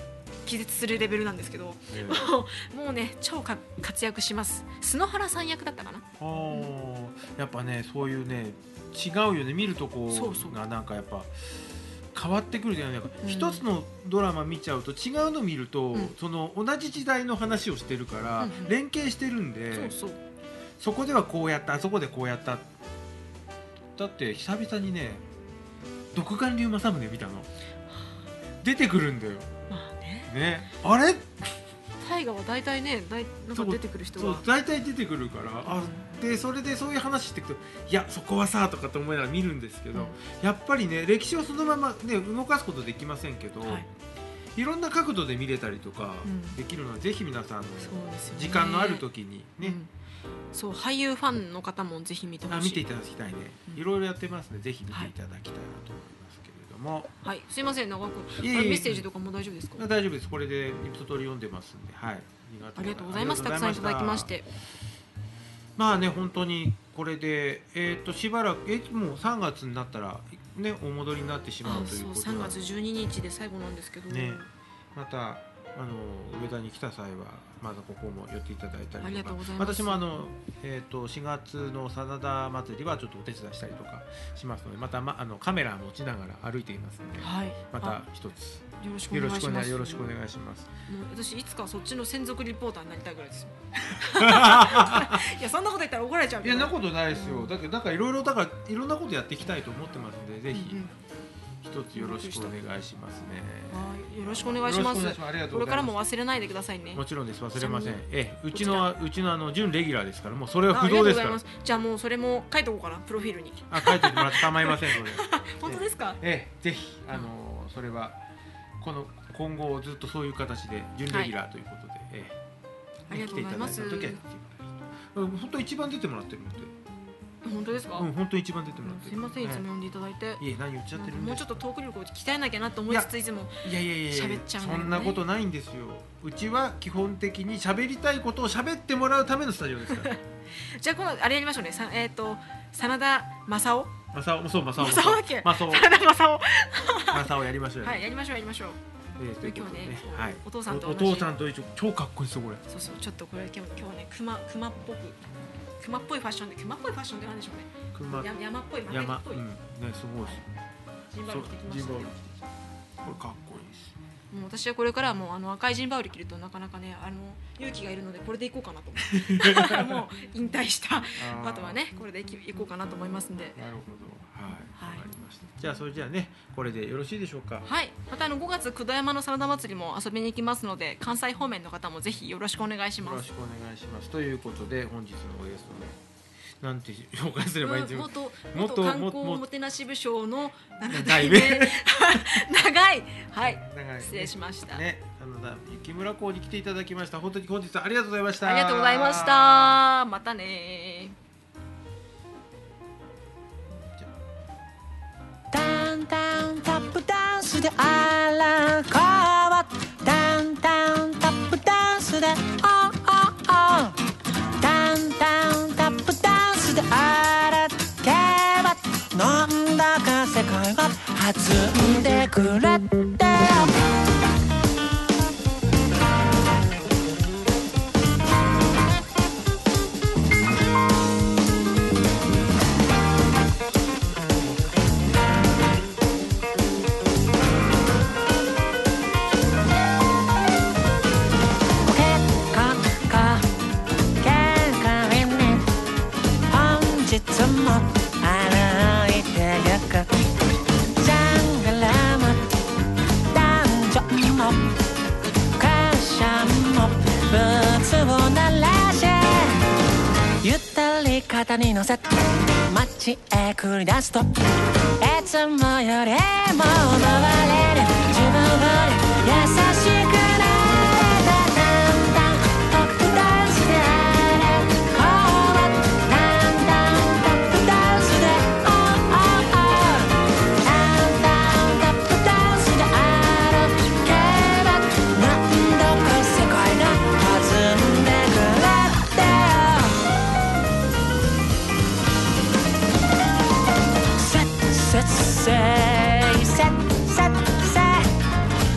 気絶するレベルなんですけど、えー、もうもうね超か活躍します。篠原さん役だったかな。 あ、うん、やっぱねそういうね違うよね、見るとこがなんかやっぱ変わってくるじゃないか、うん、一つのドラマ見ちゃうと違うの見ると、うん、その同じ時代の話をしてるから、うんうん、連携してるんで、そうそう、そこではこうやった、あそこでこうやった。だって久々にね独眼竜政宗見たの出てくるんだよ。 まあね、 ね、あれ大河は大体ねだいなんか出てくる人がそう大体出てくるから、あでそれでそういう話していくと、いやそこはさとかと思いながら見るんですけど、うん、やっぱりね歴史をそのまま、ね、動かすことできませんけど、はい、いろんな角度で見れたりとかできるので、うん、ぜひ皆さんの時間のある時にね、うん、 そう俳優ファンの方もぜひ見てほしい。 あ見ていただきたいね、いろいろやってますのでぜひ見ていただきたいなと思いますけれども、 はい、すいません長くメッセージとかも大丈夫ですか。 大丈夫です、これで一通り読んでますんで、はい、 ありがとうございます。たくさんいただきまして、 まあね本当にこれでえっ、ー、としばらくえもうさんがつになったらねお戻りになってしまうということで、 さんがつじゅうににちで最後なんですけどね、 またあの上田に来た際はまだここも寄っていただいたりとか、 ありがとうございます。 私もあの、えー、としがつの真田祭りはちょっとお手伝いしたりとかしますので、また、ま、あのカメラ持ちながら歩いていますので、はい、また一つよろしくお願いします。 よろしくお願いします。 もう私いつかそっちの専属リポーターになりたいぐらいですよ。いやそんなこと言ったら怒られちゃうけど。 いやそんなことないですよ。うん、だけどなんかいろいろだからいろんなことやっていきたいと思ってますので、ぜひ。うんうん、一つよろしくお願いしますね。 はい、よろしくお願いします。これからも忘れないでくださいね。 もちろんです、忘れません。え、うちのうちのあの準レギュラーですから、もうそれは不動ですから。 じゃあもうそれも書いておこうかな、プロフィールに。 あ、書いてもらって構いませんので。 本当ですか。 え、ぜひあのそれはこの今後ずっとそういう形で準レギュラーということで、え、 ありがとうございます。 本当一番出てもらってるので。 本当ですか。 うん、本当に一番出てもらって。 すみません、いつも呼んでいただいて。 いえ、何言っちゃってるんですか。 もうちょっとトーク力を鍛えなきゃなと思いつついつも。 いやいやいや、 喋っちゃう。 そんなことないんですよ。うちは基本的に喋りたいことを喋ってもらうためのスタジオですから。 じゃあこのあれやりましょうね。さえっと真田正夫。 正夫、そう正夫。 正夫だっけ。 正夫。 真田正夫。 正夫やりましょう。 はい、やりましょうやりましょう。今日ね、お父さんとお父さんと一緒超かっこいいですよこれ。 そうそう、ちょっとこれ今日今日ね熊熊っぽく。熊っぽいファッションで、熊っぽいファッションって何でしょうね。熊や山っぽい、山っぽい。うん、ね、 すごいです。 ジンバウリ着てきましたね。 これかっこいいです。 もう私はこれからもうあの赤いジンバウリ着るとなかなかね、あの勇気がいるのでこれでいこうかなと思って。だからもう引退した後はね、これでいこうかなと思いますんで。 なるほど。はい。はい。わかりました。じゃあそれじゃあね、これでよろしいでしょうか。 はい。またあのごがつ九度山の真田祭りも遊びに行きますので、関西方面の方もぜひよろしくお願いします。 よろしくお願いします。ということで本日のおゲストね。なんて紹介すればいいんですか。 元元観光おもてなし部署の代目長い、はい、失礼しました。 ね、あの木村港に来ていただきました。本当に本日はありがとうございました。 ありがとうございました。またね。 ダウンタウンタップダンスであらかわ、ダウンタウンタップダンスでおおお、ダウンタウンタップダンスであらけば、なんだか世界が弾んでくれて肩に乗せ街へ繰り出すと、いつもよりも奪われる自分を優しくなれた。だんだんトップダンスであれこう、だんだんトップダンスでおおお、だんだんトップダンスであるけば、何度か世界が弾んでくれてせっせっせっせ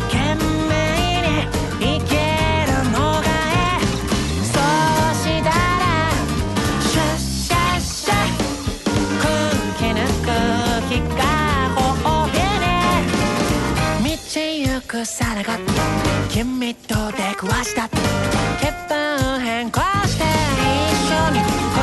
くさなかった君と出くわした欠板を変更して一緒に